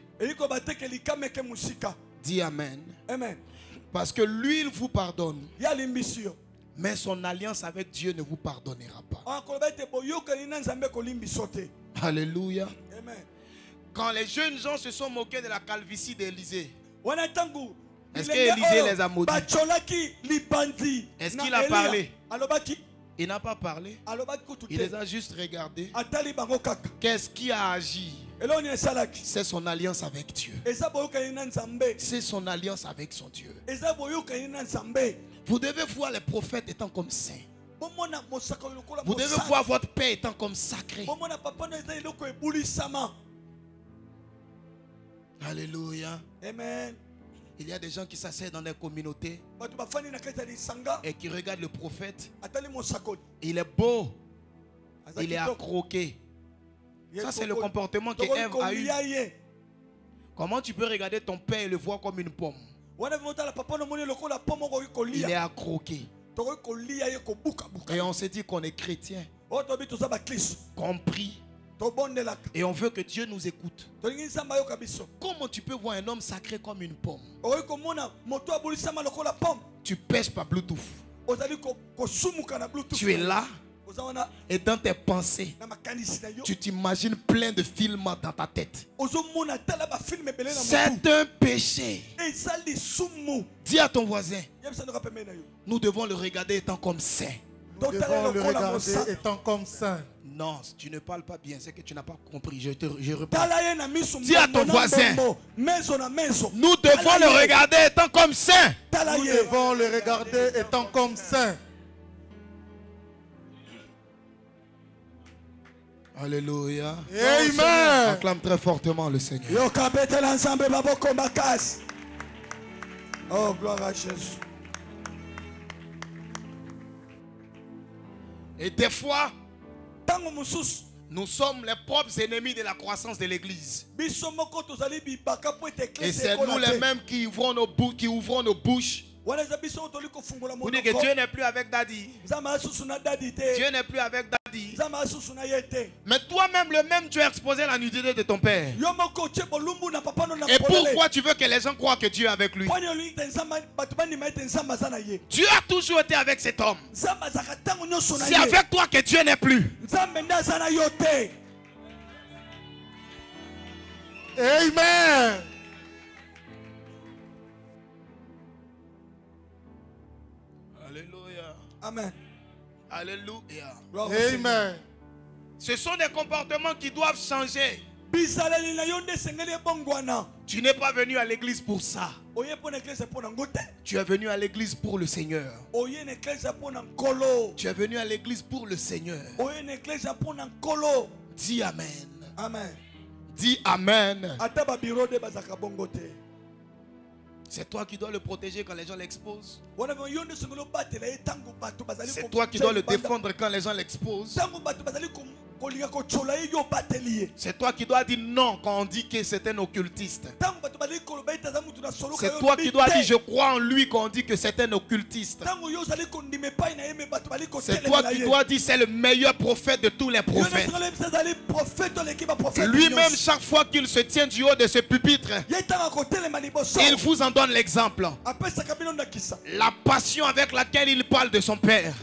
Dis Amen. Amen. Parce que lui, il vous pardonne. Mais son alliance avec Dieu ne vous pardonnera pas. Alléluia. Amen. Quand les jeunes gens se sont moqués de la calvitie d'Élisée, est-ce qu'Élisée les a maudits? Est-ce qu'il a parlé? Il n'a pas parlé. Il les a juste regardés. Qu'est-ce qui a agi? C'est son alliance avec Dieu. C'est son alliance avec son Dieu. Vous devez voir les prophètes étant comme saints. Vous devez voir votre père étant comme sacré. Alléluia. Amen. Il y a des gens qui s'asseyent dans des communautés et qui regardent le prophète. Il est beau. Il est accroqué. Ça, c'est le comportement que Ève a eu. Comment tu peux regarder ton père et le voir comme une pomme? Il est accroqué. Et on se dit qu'on est chrétien, compris. Et on veut que Dieu nous écoute. Comment tu peux voir un homme sacré comme une pomme? Tu pêches par Bluetooth. Tu es là. Et dans tes pensées, tu t'imagines plein de films dans ta tête. C'est un péché. Dis à ton voisin, nous devons le regarder étant comme saint. Nous devons le regarder étant comme saint. Non, tu ne parles pas bien, c'est que tu n'as pas compris. Je te je reprends. Dis à ton voisin, nous devons le regarder étant comme saint. Nous devons le regarder étant comme saint. Alléluia. Amen. Acclame très fortement le Seigneur. Oh, gloire à Jésus. Et des fois, nous sommes les propres ennemis de la croissance de l'église. Et c'est nous les mêmes qui ouvrons nos bouches, qui ouvrons nos bouches. Vous dites que Dieu n'est plus avec Daddy. Dieu n'est plus avec Daddy. Mais toi-même, le même, tu as exposé la nudité de ton père. Et pourquoi tu veux que les gens croient que Dieu est avec lui? Dieu a toujours été avec cet homme. C'est avec toi que Dieu n'est plus. Amen. Alléluia. Amen. Alléluia. Amen. Ce sont des comportements qui doivent changer. Tu n'es pas venu à l'église pour ça. Tu es venu à l'église pour le Seigneur. Tu es venu à l'église pour le Seigneur. Dis Amen. Amen. Dis Amen. C'est toi qui dois le protéger quand les gens l'exposent. C'est toi qui dois le défendre quand les gens l'exposent. C'est toi qui dois dire non quand on dit que c'est un occultiste. C'est toi qui dois dire je crois en lui quand on dit que c'est un occultiste. C'est toi qui dois dire c'est le meilleur prophète de tous les prophètes. Lui-même, chaque fois qu'il se tient du haut de ce pupitre, il vous en donne l'exemple. La passion avec laquelle il parle de son Père.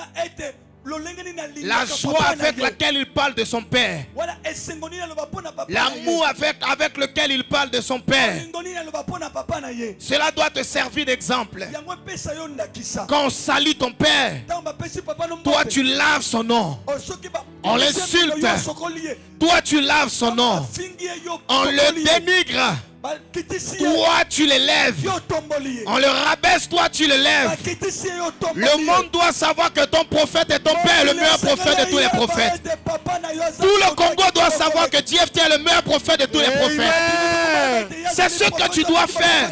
La joie avec laquelle il parle de son Père. L'amour avec, avec lequel il parle de son Père. Cela doit te servir d'exemple. Quand on salue ton Père, toi tu laves son nom. On l'insulte. Toi tu laves son nom. On le dénigre. Toi tu l'élèves. On le rabaisse, toi tu le lèves. Le monde doit savoir que ton prophète est ton Père, le meilleur prophète de tous les prophètes. Tout le Congo doit savoir que J F T est le meilleur prophète de tous les prophètes. C'est ce que tu dois faire.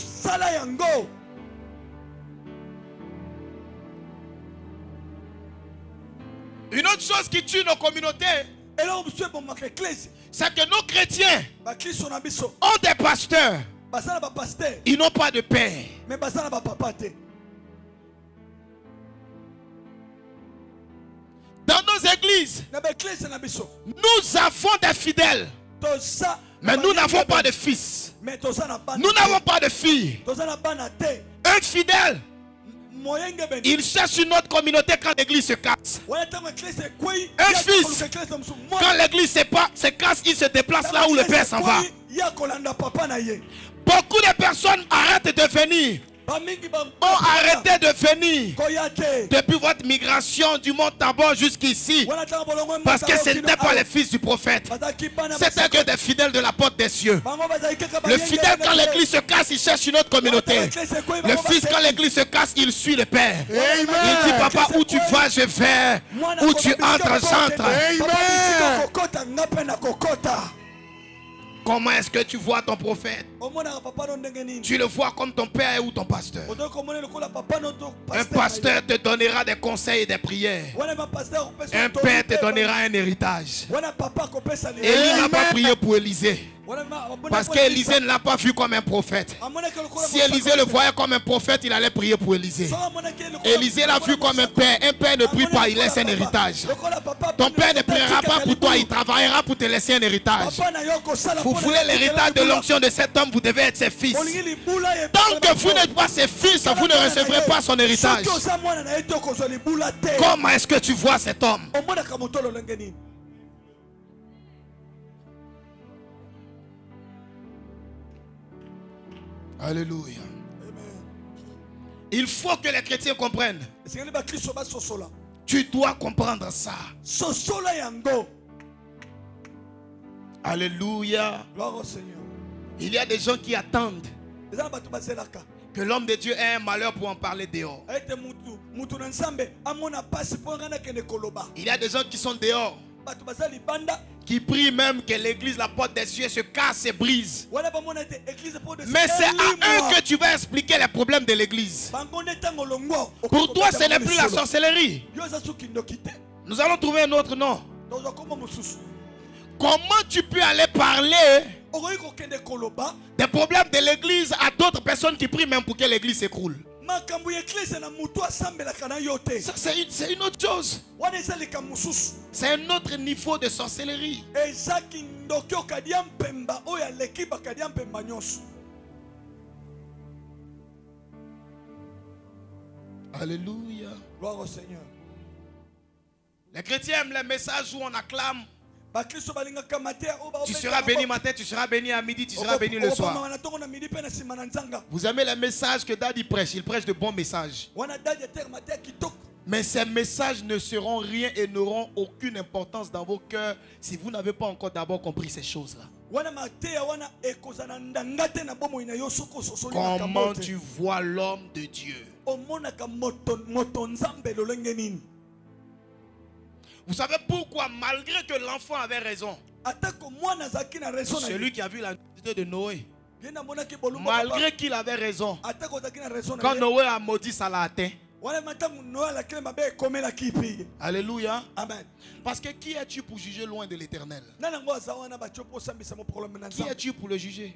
Une autre chose qui tue nos communautés, c'est que nos chrétiens ont des pasteurs. Ils n'ont pas de père. Dans nos églises, nous avons des fidèles, mais nous n'avons pas de fils. Nous n'avons pas de filles. Un fidèle, il cherche une autre communauté quand l'église se casse. Un fils, quand l'église se casse, il se déplace là où le père s'en va. Beaucoup de personnes arrêtent de venir. Ont arrêté de venir depuis votre migration du mont Tabor jusqu'ici, parce que ce n'était pas les fils du prophète, c'était que des fidèles de la porte des cieux. Le fidèle, quand l'église se casse, il cherche une autre communauté. Le fils, quand l'église se casse, il suit le père. Il dit papa, où tu vas je vais, où tu entres j'entre. Comment est-ce que tu vois ton prophète? Tu le vois comme ton père ou ton pasteur. Un pasteur te donnera des conseils et des prières. Un père te donnera un héritage. Élie n'a pas prié pour Élisée, parce qu'Élisée ne l'a pas vu comme un prophète. Si Élisée le voyait comme un prophète, il allait prier pour Élisée. Élisée l'a vu comme un père. Un père ne prie pas, il laisse un héritage. Ton père ne priera pas pour toi, il travaillera pour te laisser un héritage. Vous voulez l'héritage de l'onction de cet homme, vous devez être ses fils. Tant que vous n'êtes pas ses fils, vous ne recevrez pas son héritage. Comment est-ce que tu vois cet homme? Alléluia. Il faut que les chrétiens comprennent. Tu dois comprendre ça. Alléluia. Il y a des gens qui attendent que l'homme de Dieu ait un malheur pour en parler dehors. Il y a des gens qui sont dehors, qui prient même que l'église, la porte des cieux, se casse et brise. Mais c'est à eux que tu vas expliquer les problèmes de l'église. Pour toi, ce n'est plus la sorcellerie. Nous allons trouver un autre nom. Comment tu peux aller parler des problèmes de l'église à d'autres personnes qui prient même pour que l'église s'écroule? Ça, c'est une, c'est une autre chose. C'est un autre niveau de sorcellerie. Alléluia. Gloire au Seigneur. Les chrétiens aiment les messages où on acclame. Tu seras béni matin, tu seras béni à midi, tu seras béni le soir. Vous aimez les messages que Daddy prêche? Il prêche de bons messages. Mais ces messages ne seront rien et n'auront aucune importance dans vos cœurs si vous n'avez pas encore d'abord compris ces choses-là. Comment tu vois l'homme de Dieu? Vous savez pourquoi, malgré que l'enfant avait raison, celui qui a vu la nudité de Noé, malgré qu'il avait raison, quand Noé a maudit, ça l'a atteint. Alléluia. Amen. Parce que qui es-tu pour juger loin de l'Éternel? Qui es-tu pour le juger?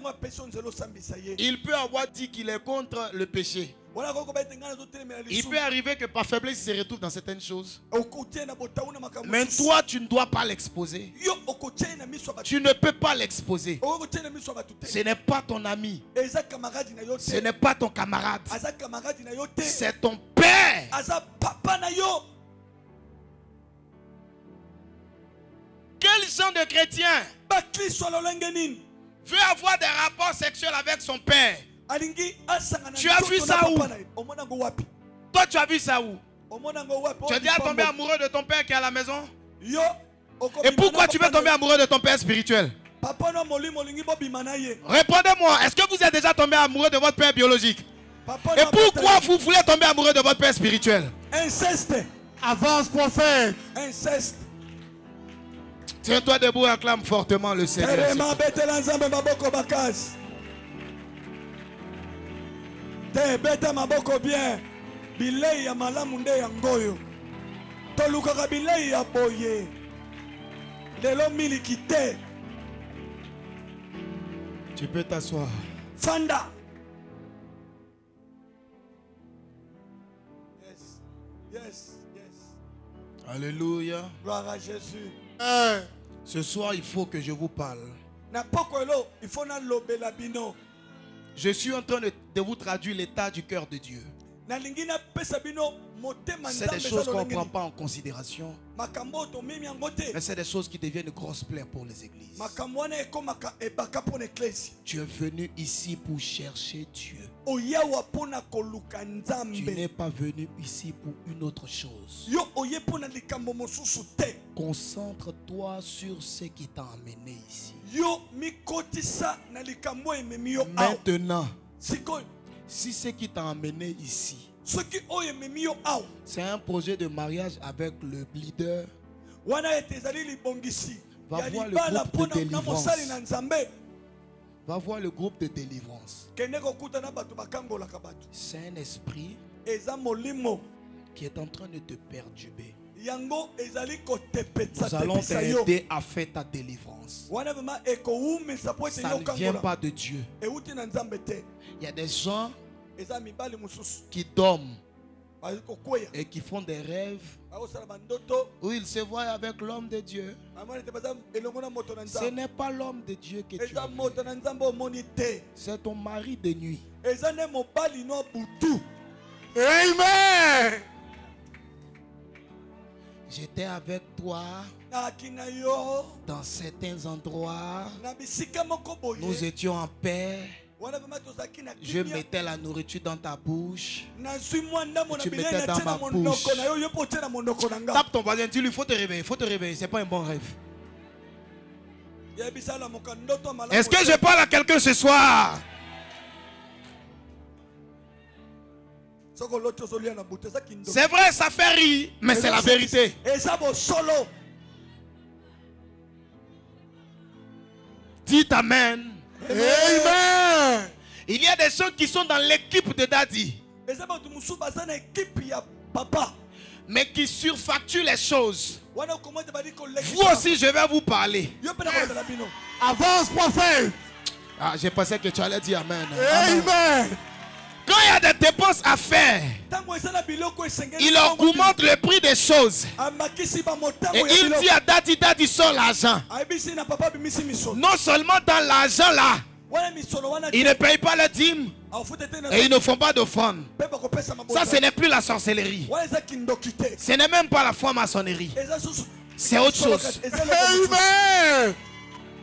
Il peut avoir dit qu'il est contre le péché. Il peut arriver que par faiblesse il se retrouve dans certaines choses. Mais toi tu ne dois pas l'exposer. Tu ne peux pas l'exposer. Ce n'est pas ton ami. Ce n'est pas ton camarade. C'est ton père. Quel genre de chrétien veut avoir des rapports sexuels avec son père? Tu as vu ça où? Toi tu as vu ça où? Tu as déjà tombé amoureux de ton père qui est à la maison? Et pourquoi tu veux tomber amoureux de ton père spirituel? Répondez-moi, est-ce que vous êtes déjà tombé amoureux de votre père biologique? Et pourquoi vous voulez tomber amoureux de votre père spirituel? Inceste. Avance, prophète. Inceste. Tiens-toi debout et acclame fortement le Seigneur. Te beta maboko bien bilei ya malamu nde ya ngoyo tolukaka bilei ya boye lelo miliki te. Tu peux t'asseoir. Fanda. Yes, yes, yes. Alléluia. Gloire à Jésus. Amen. Ce soir, il faut que je vous parle. Na pokolo, il faut na lobela bino. Je suis en train de, de vous traduire l'état du cœur de Dieu. C'est des choses qu'on ne prend pas en considération. Mais c'est des choses qui deviennent une grosse plaie pour les églises. Tu es venu ici pour chercher Dieu. Tu n'es pas venu ici pour une autre chose. Concentre-toi sur ce qui t'a amené ici. Maintenant, si ce qui t'a amené ici, c'est un projet de mariage avec le leader, va voir le groupe de délivrance. Va voir le groupe de délivrance. C'est un esprit qui est en train de te perturber. Nous allons t'aider à faire ta délivrance. Ça ne vient pas de Dieu. Il y a des gens qui dorment et qui font des rêves où ils se voient avec l'homme de Dieu. Ce n'est pas l'homme de Dieu que tu as vu. C'est ton mari de nuit. Amen. J'étais avec toi dans certains endroits. Nous étions en paix. Je mettais la nourriture dans ta bouche. Tu mettais dans ma bouche. Tape ton voisin, dis-lui, il faut te réveiller, il faut te réveiller. Ce n'est pas un bon rêve. Est-ce que je parle à quelqu'un ce soir? C'est vrai, ça fait rire, mais c'est la vérité. Dites Amen. Amen. Il y a des gens qui sont dans l'équipe de Daddy, mais qui surfacturent les choses. Vous aussi, je vais vous parler. Avance, prophète. Ah, j'ai pensé que tu allais dire Amen. Amen. Quand il y a des dépenses à faire, il augmente le prix des choses. Et il dit à Daddy, Daddy, sort l'argent. Non seulement dans l'argent là, ils ne payent pas le dîme et ils ne font pas d'offrande. Ça, ce n'est plus la sorcellerie. Ce n'est même pas la franc-maçonnerie. C'est autre chose. Amen.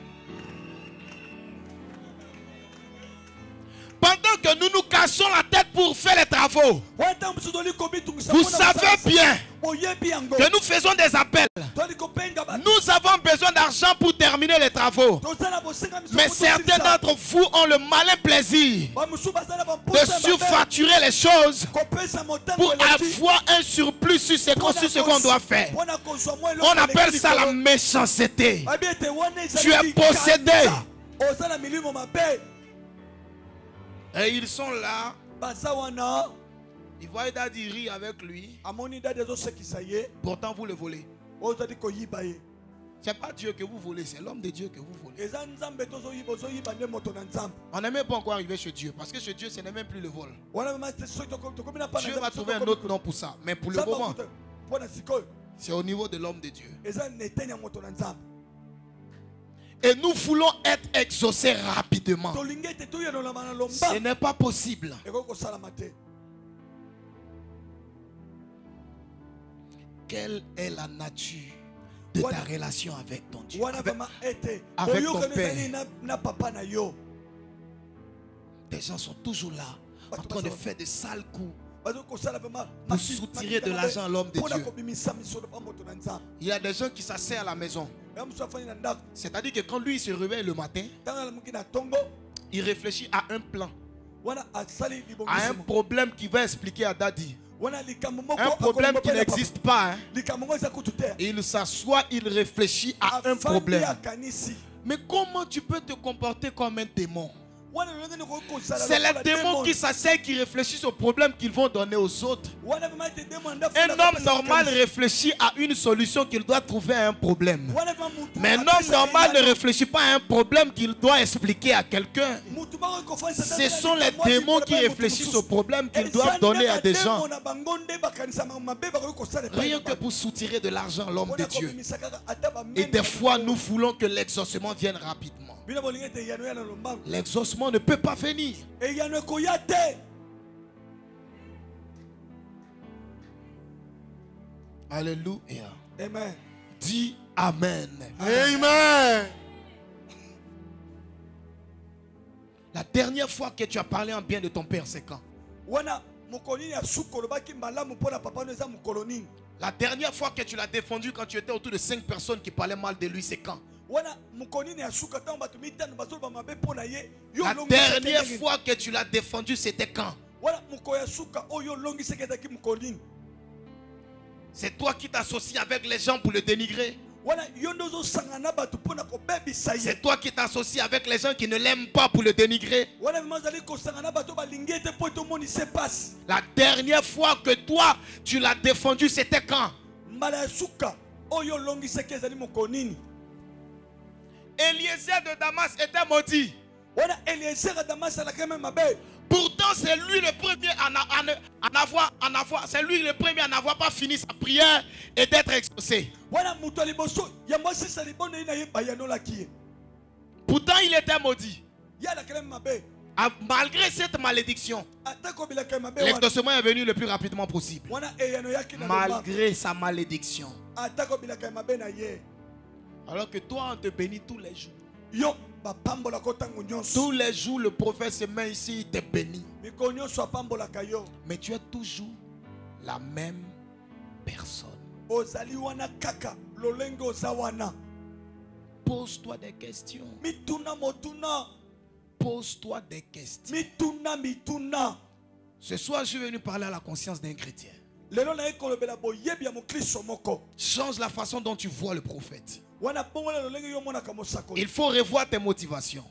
Pendant que nous nous cachons la tête pour pour faire les travaux. Vous savez bien que nous faisons des appels. Nous avons besoin d'argent pour terminer les travaux. Mais certains d'entre vous ont le malin plaisir de surfacturer les choses pour avoir un surplus sur ce qu'on ce qu'on doit faire. On appelle ça la méchanceté. Tu es possédé. Et ils sont là. Ils voient Daddy rire avec lui. Pourtant vous le volez. Ce n'est pas Dieu que vous volez, c'est l'homme de Dieu que vous volez. On n'est même pas encore arrivé chez Dieu. Parce que chez Dieu, ce n'est même plus le vol. Dieu va trouver un autre nom pour ça. Mais pour le moment, c'est au niveau de l'homme de Dieu. Et nous voulons être exaucés rapidement. Ce n'est pas possible. Quelle est la nature de ta relation avec ton Dieu, avec, avec ton Père? Des gens sont toujours là en train de faire de sales coups pour soutirer de l'argent à l'homme de Dieu. Il y a des gens qui s'asseyent à la maison. C'est-à-dire que quand lui il se réveille le matin, il réfléchit à un plan, à un problème qu'il va expliquer à Daddy. Un problème qui n'existe pas. Hein. Il s'assoit, il réfléchit à un problème. Mais comment tu peux te comporter comme un démon? C'est les démons qui s'asseyent, qui réfléchissent aux problèmes qu'ils vont donner aux autres. Un homme normal réfléchit à une solution qu'il doit trouver à un problème. Mais un homme normal ne réfléchit pas à un problème qu'il doit expliquer à quelqu'un. Ce sont les démons qui réfléchissent aux problèmes qu'ils doivent donner à des gens. Rien que pour soutirer de l'argent à l'homme de Dieu. Et des fois, nous voulons que l'exaucement vienne rapidement. L'exaucement ne peut pas venir. Alléluia. Amen. Dis Amen. Amen. La dernière fois que tu as parlé en bien de ton père, c'est quand? La dernière fois que tu l'as défendu quand tu étais autour de cinq personnes qui parlaient mal de lui, c'est quand? La dernière fois que tu l'as défendu, c'était quand? C'est toi qui t'associes avec les gens pour le dénigrer. C'est toi qui t'associes avec les gens qui ne l'aiment pas pour le dénigrer. La dernière fois que toi tu l'as défendu, c'était quand? Eliezer de Damas était maudit. Pourtant, c'est lui le premier à en avoir, en avoir, c'est lui le premier à n'avoir pas fini sa prière et d'être exaucé. Pourtant, il était maudit. Malgré cette malédiction, l'exaucement est venu le plus rapidement possible. Malgré sa malédiction. Alors que toi, on te bénit tous les jours. Tous les jours, le prophète se met ici, il te bénit. Mais tu es toujours la même personne. Pose-toi des questions. Pose-toi des questions. Ce soir, je suis venu parler à la conscience d'un chrétien. Change la façon dont tu vois le prophète. Il faut revoir tes motivations.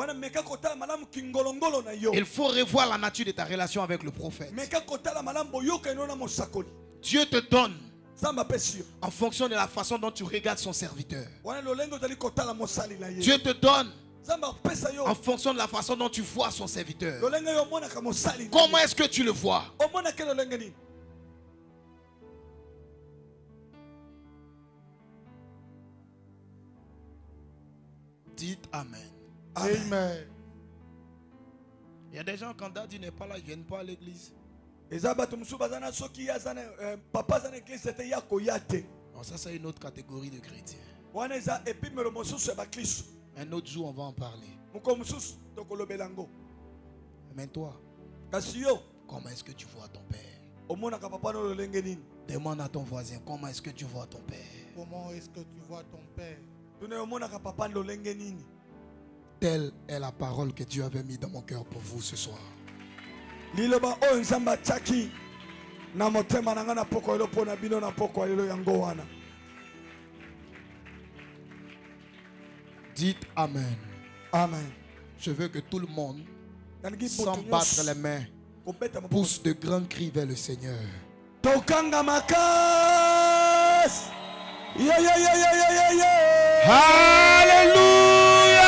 Il faut revoir la nature de ta relation avec le prophète. Dieu te donne en fonction de la façon dont tu regardes son serviteur. Dieu te donne en fonction de la façon dont tu vois son serviteur. Comment est-ce que tu le vois? Dites Amen. Amen. Amen. Il y a des gens, quand Daddy n'est pas là, ils ne viennent pas à l'église. Bon, ça, c'est une autre catégorie de chrétiens. Un autre jour, on va en parler. Mais toi, comment est-ce que tu vois ton père? Demande à ton voisin, comment est-ce que tu vois ton père? Comment est-ce que tu vois ton père? Telle est la parole que Dieu avait mis dans mon cœur pour vous ce soir. Dites Amen. Amen. Je veux que tout le monde, sans battre les mains, pousse de grands cris vers le Seigneur. Tokanga makas. Yeah, yeah, yeah, yeah, yeah, yeah. Alléluia.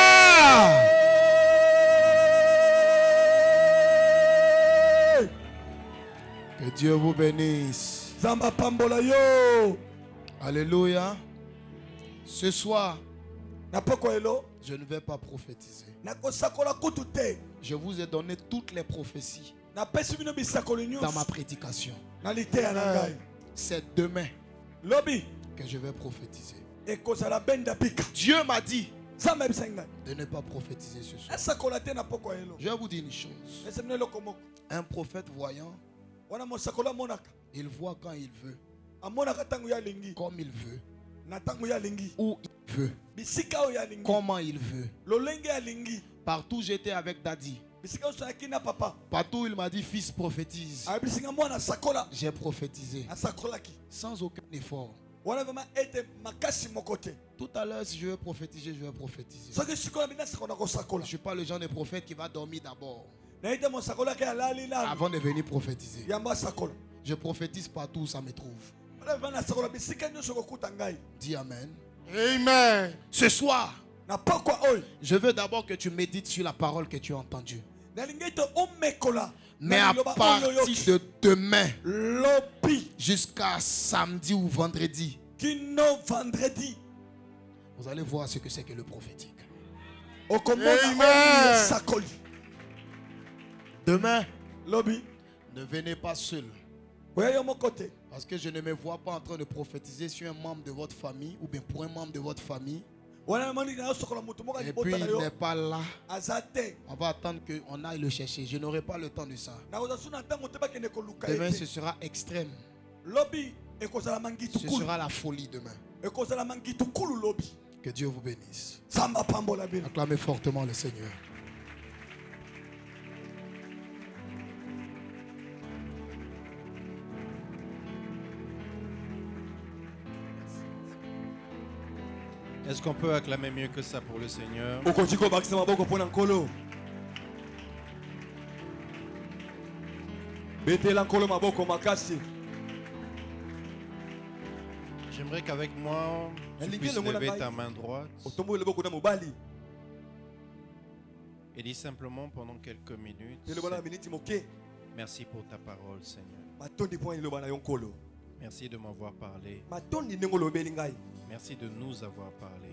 Que Dieu vous bénisse. Zamba pambola yo. Alléluia. Ce soir, je ne vais pas prophétiser. Je vous ai donné toutes les prophéties dans ma prédication. C'est demain que je vais prophétiser. Dieu m'a dit de ne pas prophétiser ce soir. Je vais vous dire une chose. Un prophète voyant, il voit quand il veut, comme il veut, où il veut, comment il veut. Partout j'étais avec Daddy. Partout il m'a dit fils prophétise. J'ai prophétisé sans aucun effort. Tout à l'heure, si je veux prophétiser, je vais prophétiser. Je ne suis pas le genre de prophète qui va dormir d'abord avant de venir prophétiser. Je prophétise partout où ça me trouve. Dis Amen. Amen. Ce soir, je veux d'abord que tu médites sur la parole que tu as entendue. Mais à partir de demain jusqu'à samedi ou vendredi, vous allez voir ce que c'est que le prophétique. Amen. Demain, ne venez pas seul. Parce que je ne me vois pas en train de prophétiser sur un membre de votre famille ou bien pour un membre de votre famille. Et puis il n'est pas là. On va attendre qu'on aille le chercher. Je n'aurai pas le temps de ça. Demain ce sera extrême. Ce sera la folie demain. Que Dieu vous bénisse. Acclamez fortement le Seigneur. Est-ce qu'on peut acclamer mieux que ça pour le Seigneur? J'aimerais qu'avec moi, tu puisses lever ta main droite et dis simplement pendant quelques minutes: merci pour ta parole, Seigneur. Merci de m'avoir parlé. Merci de nous avoir parlé.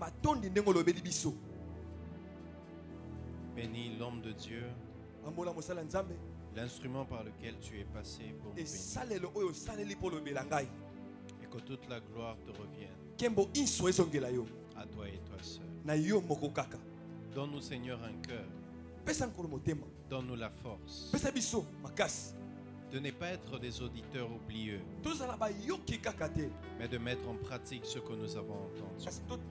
Bénis l'homme de Dieu, l'instrument par lequel tu es passé pour nous bénir. Et que toute la gloire te revienne à toi et toi seul. Donne-nous, Seigneur, un cœur. Donne-nous la force de ne pas être des auditeurs oublieux, mais de mettre en pratique ce que nous avons entendu.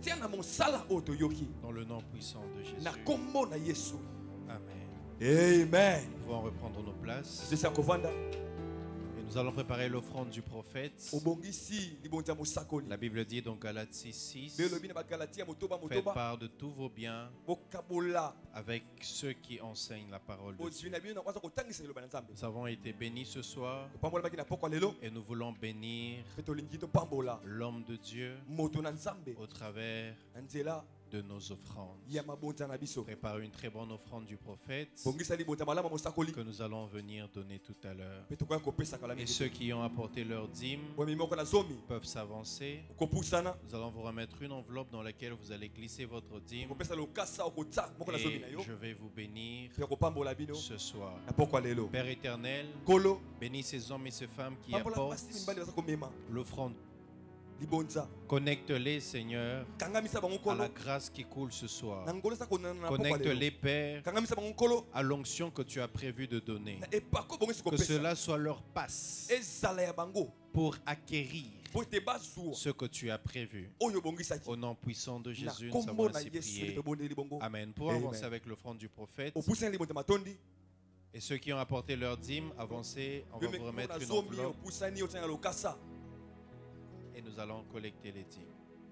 Dans le nom puissant de Jésus. Amen. Amen. Nous pouvons reprendre nos places. Et nous allons préparer l'offrande du prophète. La Bible dit dans Galates six six: faites part de tous vos biens avec ceux qui enseignent la parole de Dieu. Nous avons été bénis ce soir et nous voulons bénir l'homme de Dieu au travers de nos offrandes. Prépare une très bonne offrande du prophète que nous allons venir donner tout à l'heure. Et ceux qui ont apporté leur dîme peuvent s'avancer. Nous allons vous remettre une enveloppe dans laquelle vous allez glisser votre dîme. Et je vais vous bénir ce soir. Père éternel, bénis ces hommes et ces femmes qui apportent l'offrande Connecte-les, Seigneur, à la grâce qui coule ce soir. Connecte-les, Père, à l'onction que tu as prévu de donner. Que cela soit leur passe pour acquérir ce que tu as prévu. Au nom puissant de Jésus, nous avons ainsi prié. Amen. Pour avancer avec l'offrande du prophète, et ceux qui ont apporté leur dîme, avancez, on va vous remettre une enveloppe et nous allons collecter les dîmes.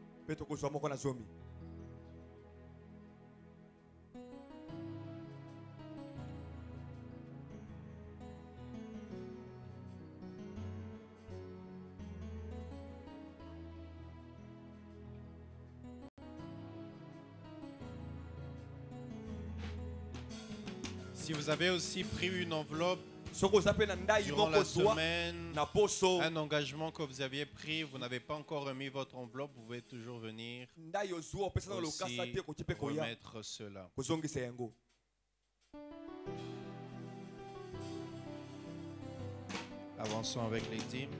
Si vous avez aussi pris une enveloppe durant la semaine, un engagement que vous aviez pris, vous n'avez pas encore remis votre enveloppe, vous pouvez toujours venir aussi remettre cela. Avançons avec les dîmes.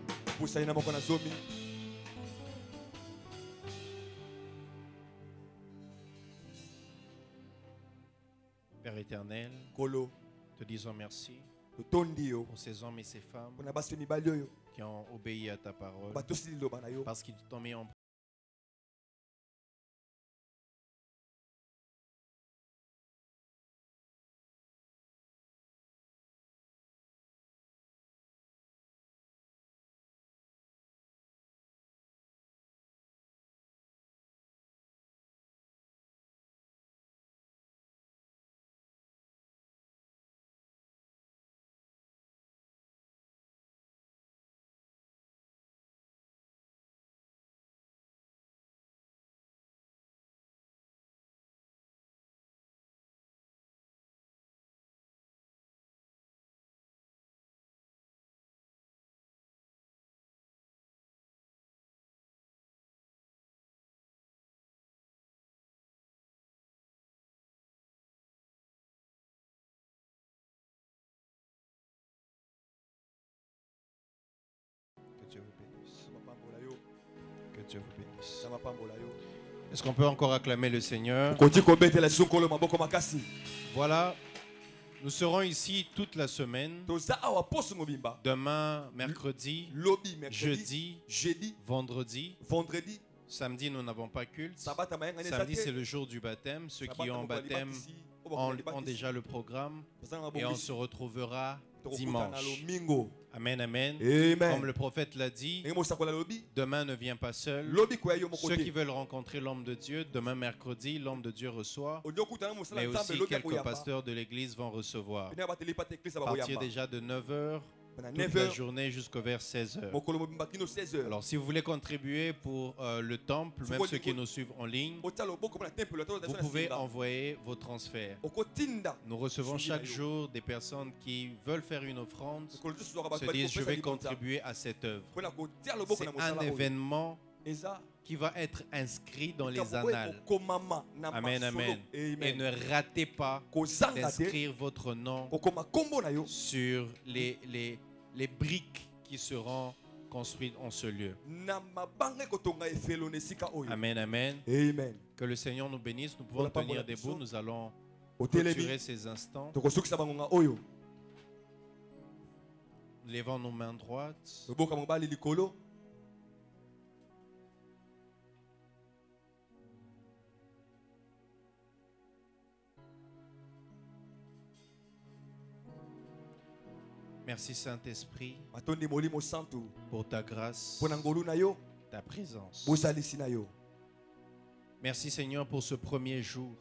Père éternel, te disons merci pour ces hommes et ces femmes qui ont obéi à ta parole parce qu'ils t'ont mis en Dieu vous bénisse. Que Dieu vous bénisse. Est-ce qu'on peut encore acclamer le Seigneur? Voilà, nous serons ici toute la semaine. Demain, mercredi, jeudi, vendredi. Samedi, nous n'avons pas culte. Samedi, c'est le jour du baptême. Ceux qui ont baptême ont, ont déjà le programme. Et on se retrouvera dimanche. Amen, amen, amen. Comme le prophète l'a dit, demain ne vient pas seul. Ceux qui veulent rencontrer l'homme de Dieu, demain mercredi, l'homme de Dieu reçoit. Mais aussi quelques pasteurs de l'église vont recevoir. À partir déjà de neuf heures, toute la journée jusqu'au vers seize heures. Alors si vous voulez contribuer pour euh, le temple, même ceux qui nous suivent en ligne, vous pouvez envoyer vos transferts. Nous recevons chaque jour des personnes qui veulent faire une offrande, se disent je vais contribuer à cette œuvre. C'est un événement qui va être inscrit dans les annales. Amen, amen. Et ne ratez pas d'inscrire votre nom sur les, les, les briques qui seront construites en ce lieu. Amen, amen. Que le Seigneur nous bénisse. Nous pouvons tenir debout. Nous allons clôturer ces instants. Levons nos mains droites. Merci Saint-Esprit pour ta grâce, ta présence. Merci Seigneur pour ce premier jour.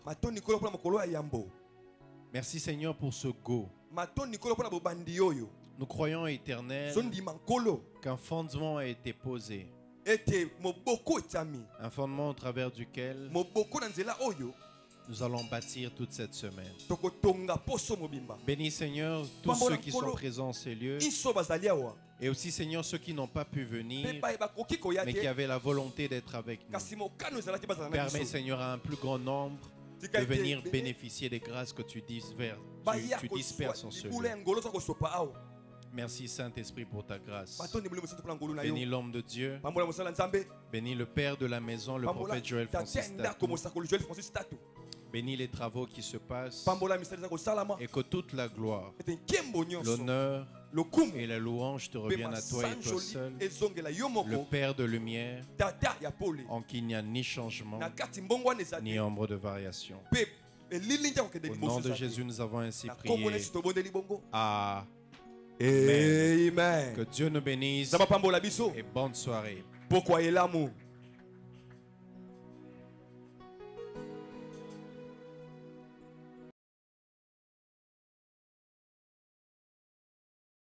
Merci Seigneur pour ce go. Nous croyons éternel qu'un fondement a été posé. Un fondement au travers duquel nous allons bâtir toute cette semaine. Bénis Seigneur tous ceux qui sont présents en ces lieux. Et aussi Seigneur ceux qui n'ont pas pu venir mais qui avaient la volonté d'être avec nous. Permets Seigneur à un plus grand nombre de venir bénéficier des grâces que tu disperses, tu, tu disperses en ce lieu. Merci Saint-Esprit pour ta grâce. Bénis l'homme de Dieu. Bénis le père de la maison, le prophète Joël Francis Tatou. Bénis les travaux qui se passent. Et que toute la gloire, l'honneur et la louange te reviennent à toi et toi seul, le Père de lumière, en qui il n'y a ni changement, ni ombre de variation. Au nom de Jésus, nous avons ainsi prié. Amen. Amen. Que Dieu nous bénisse et bonne soirée. Pourquoi il est l'amour?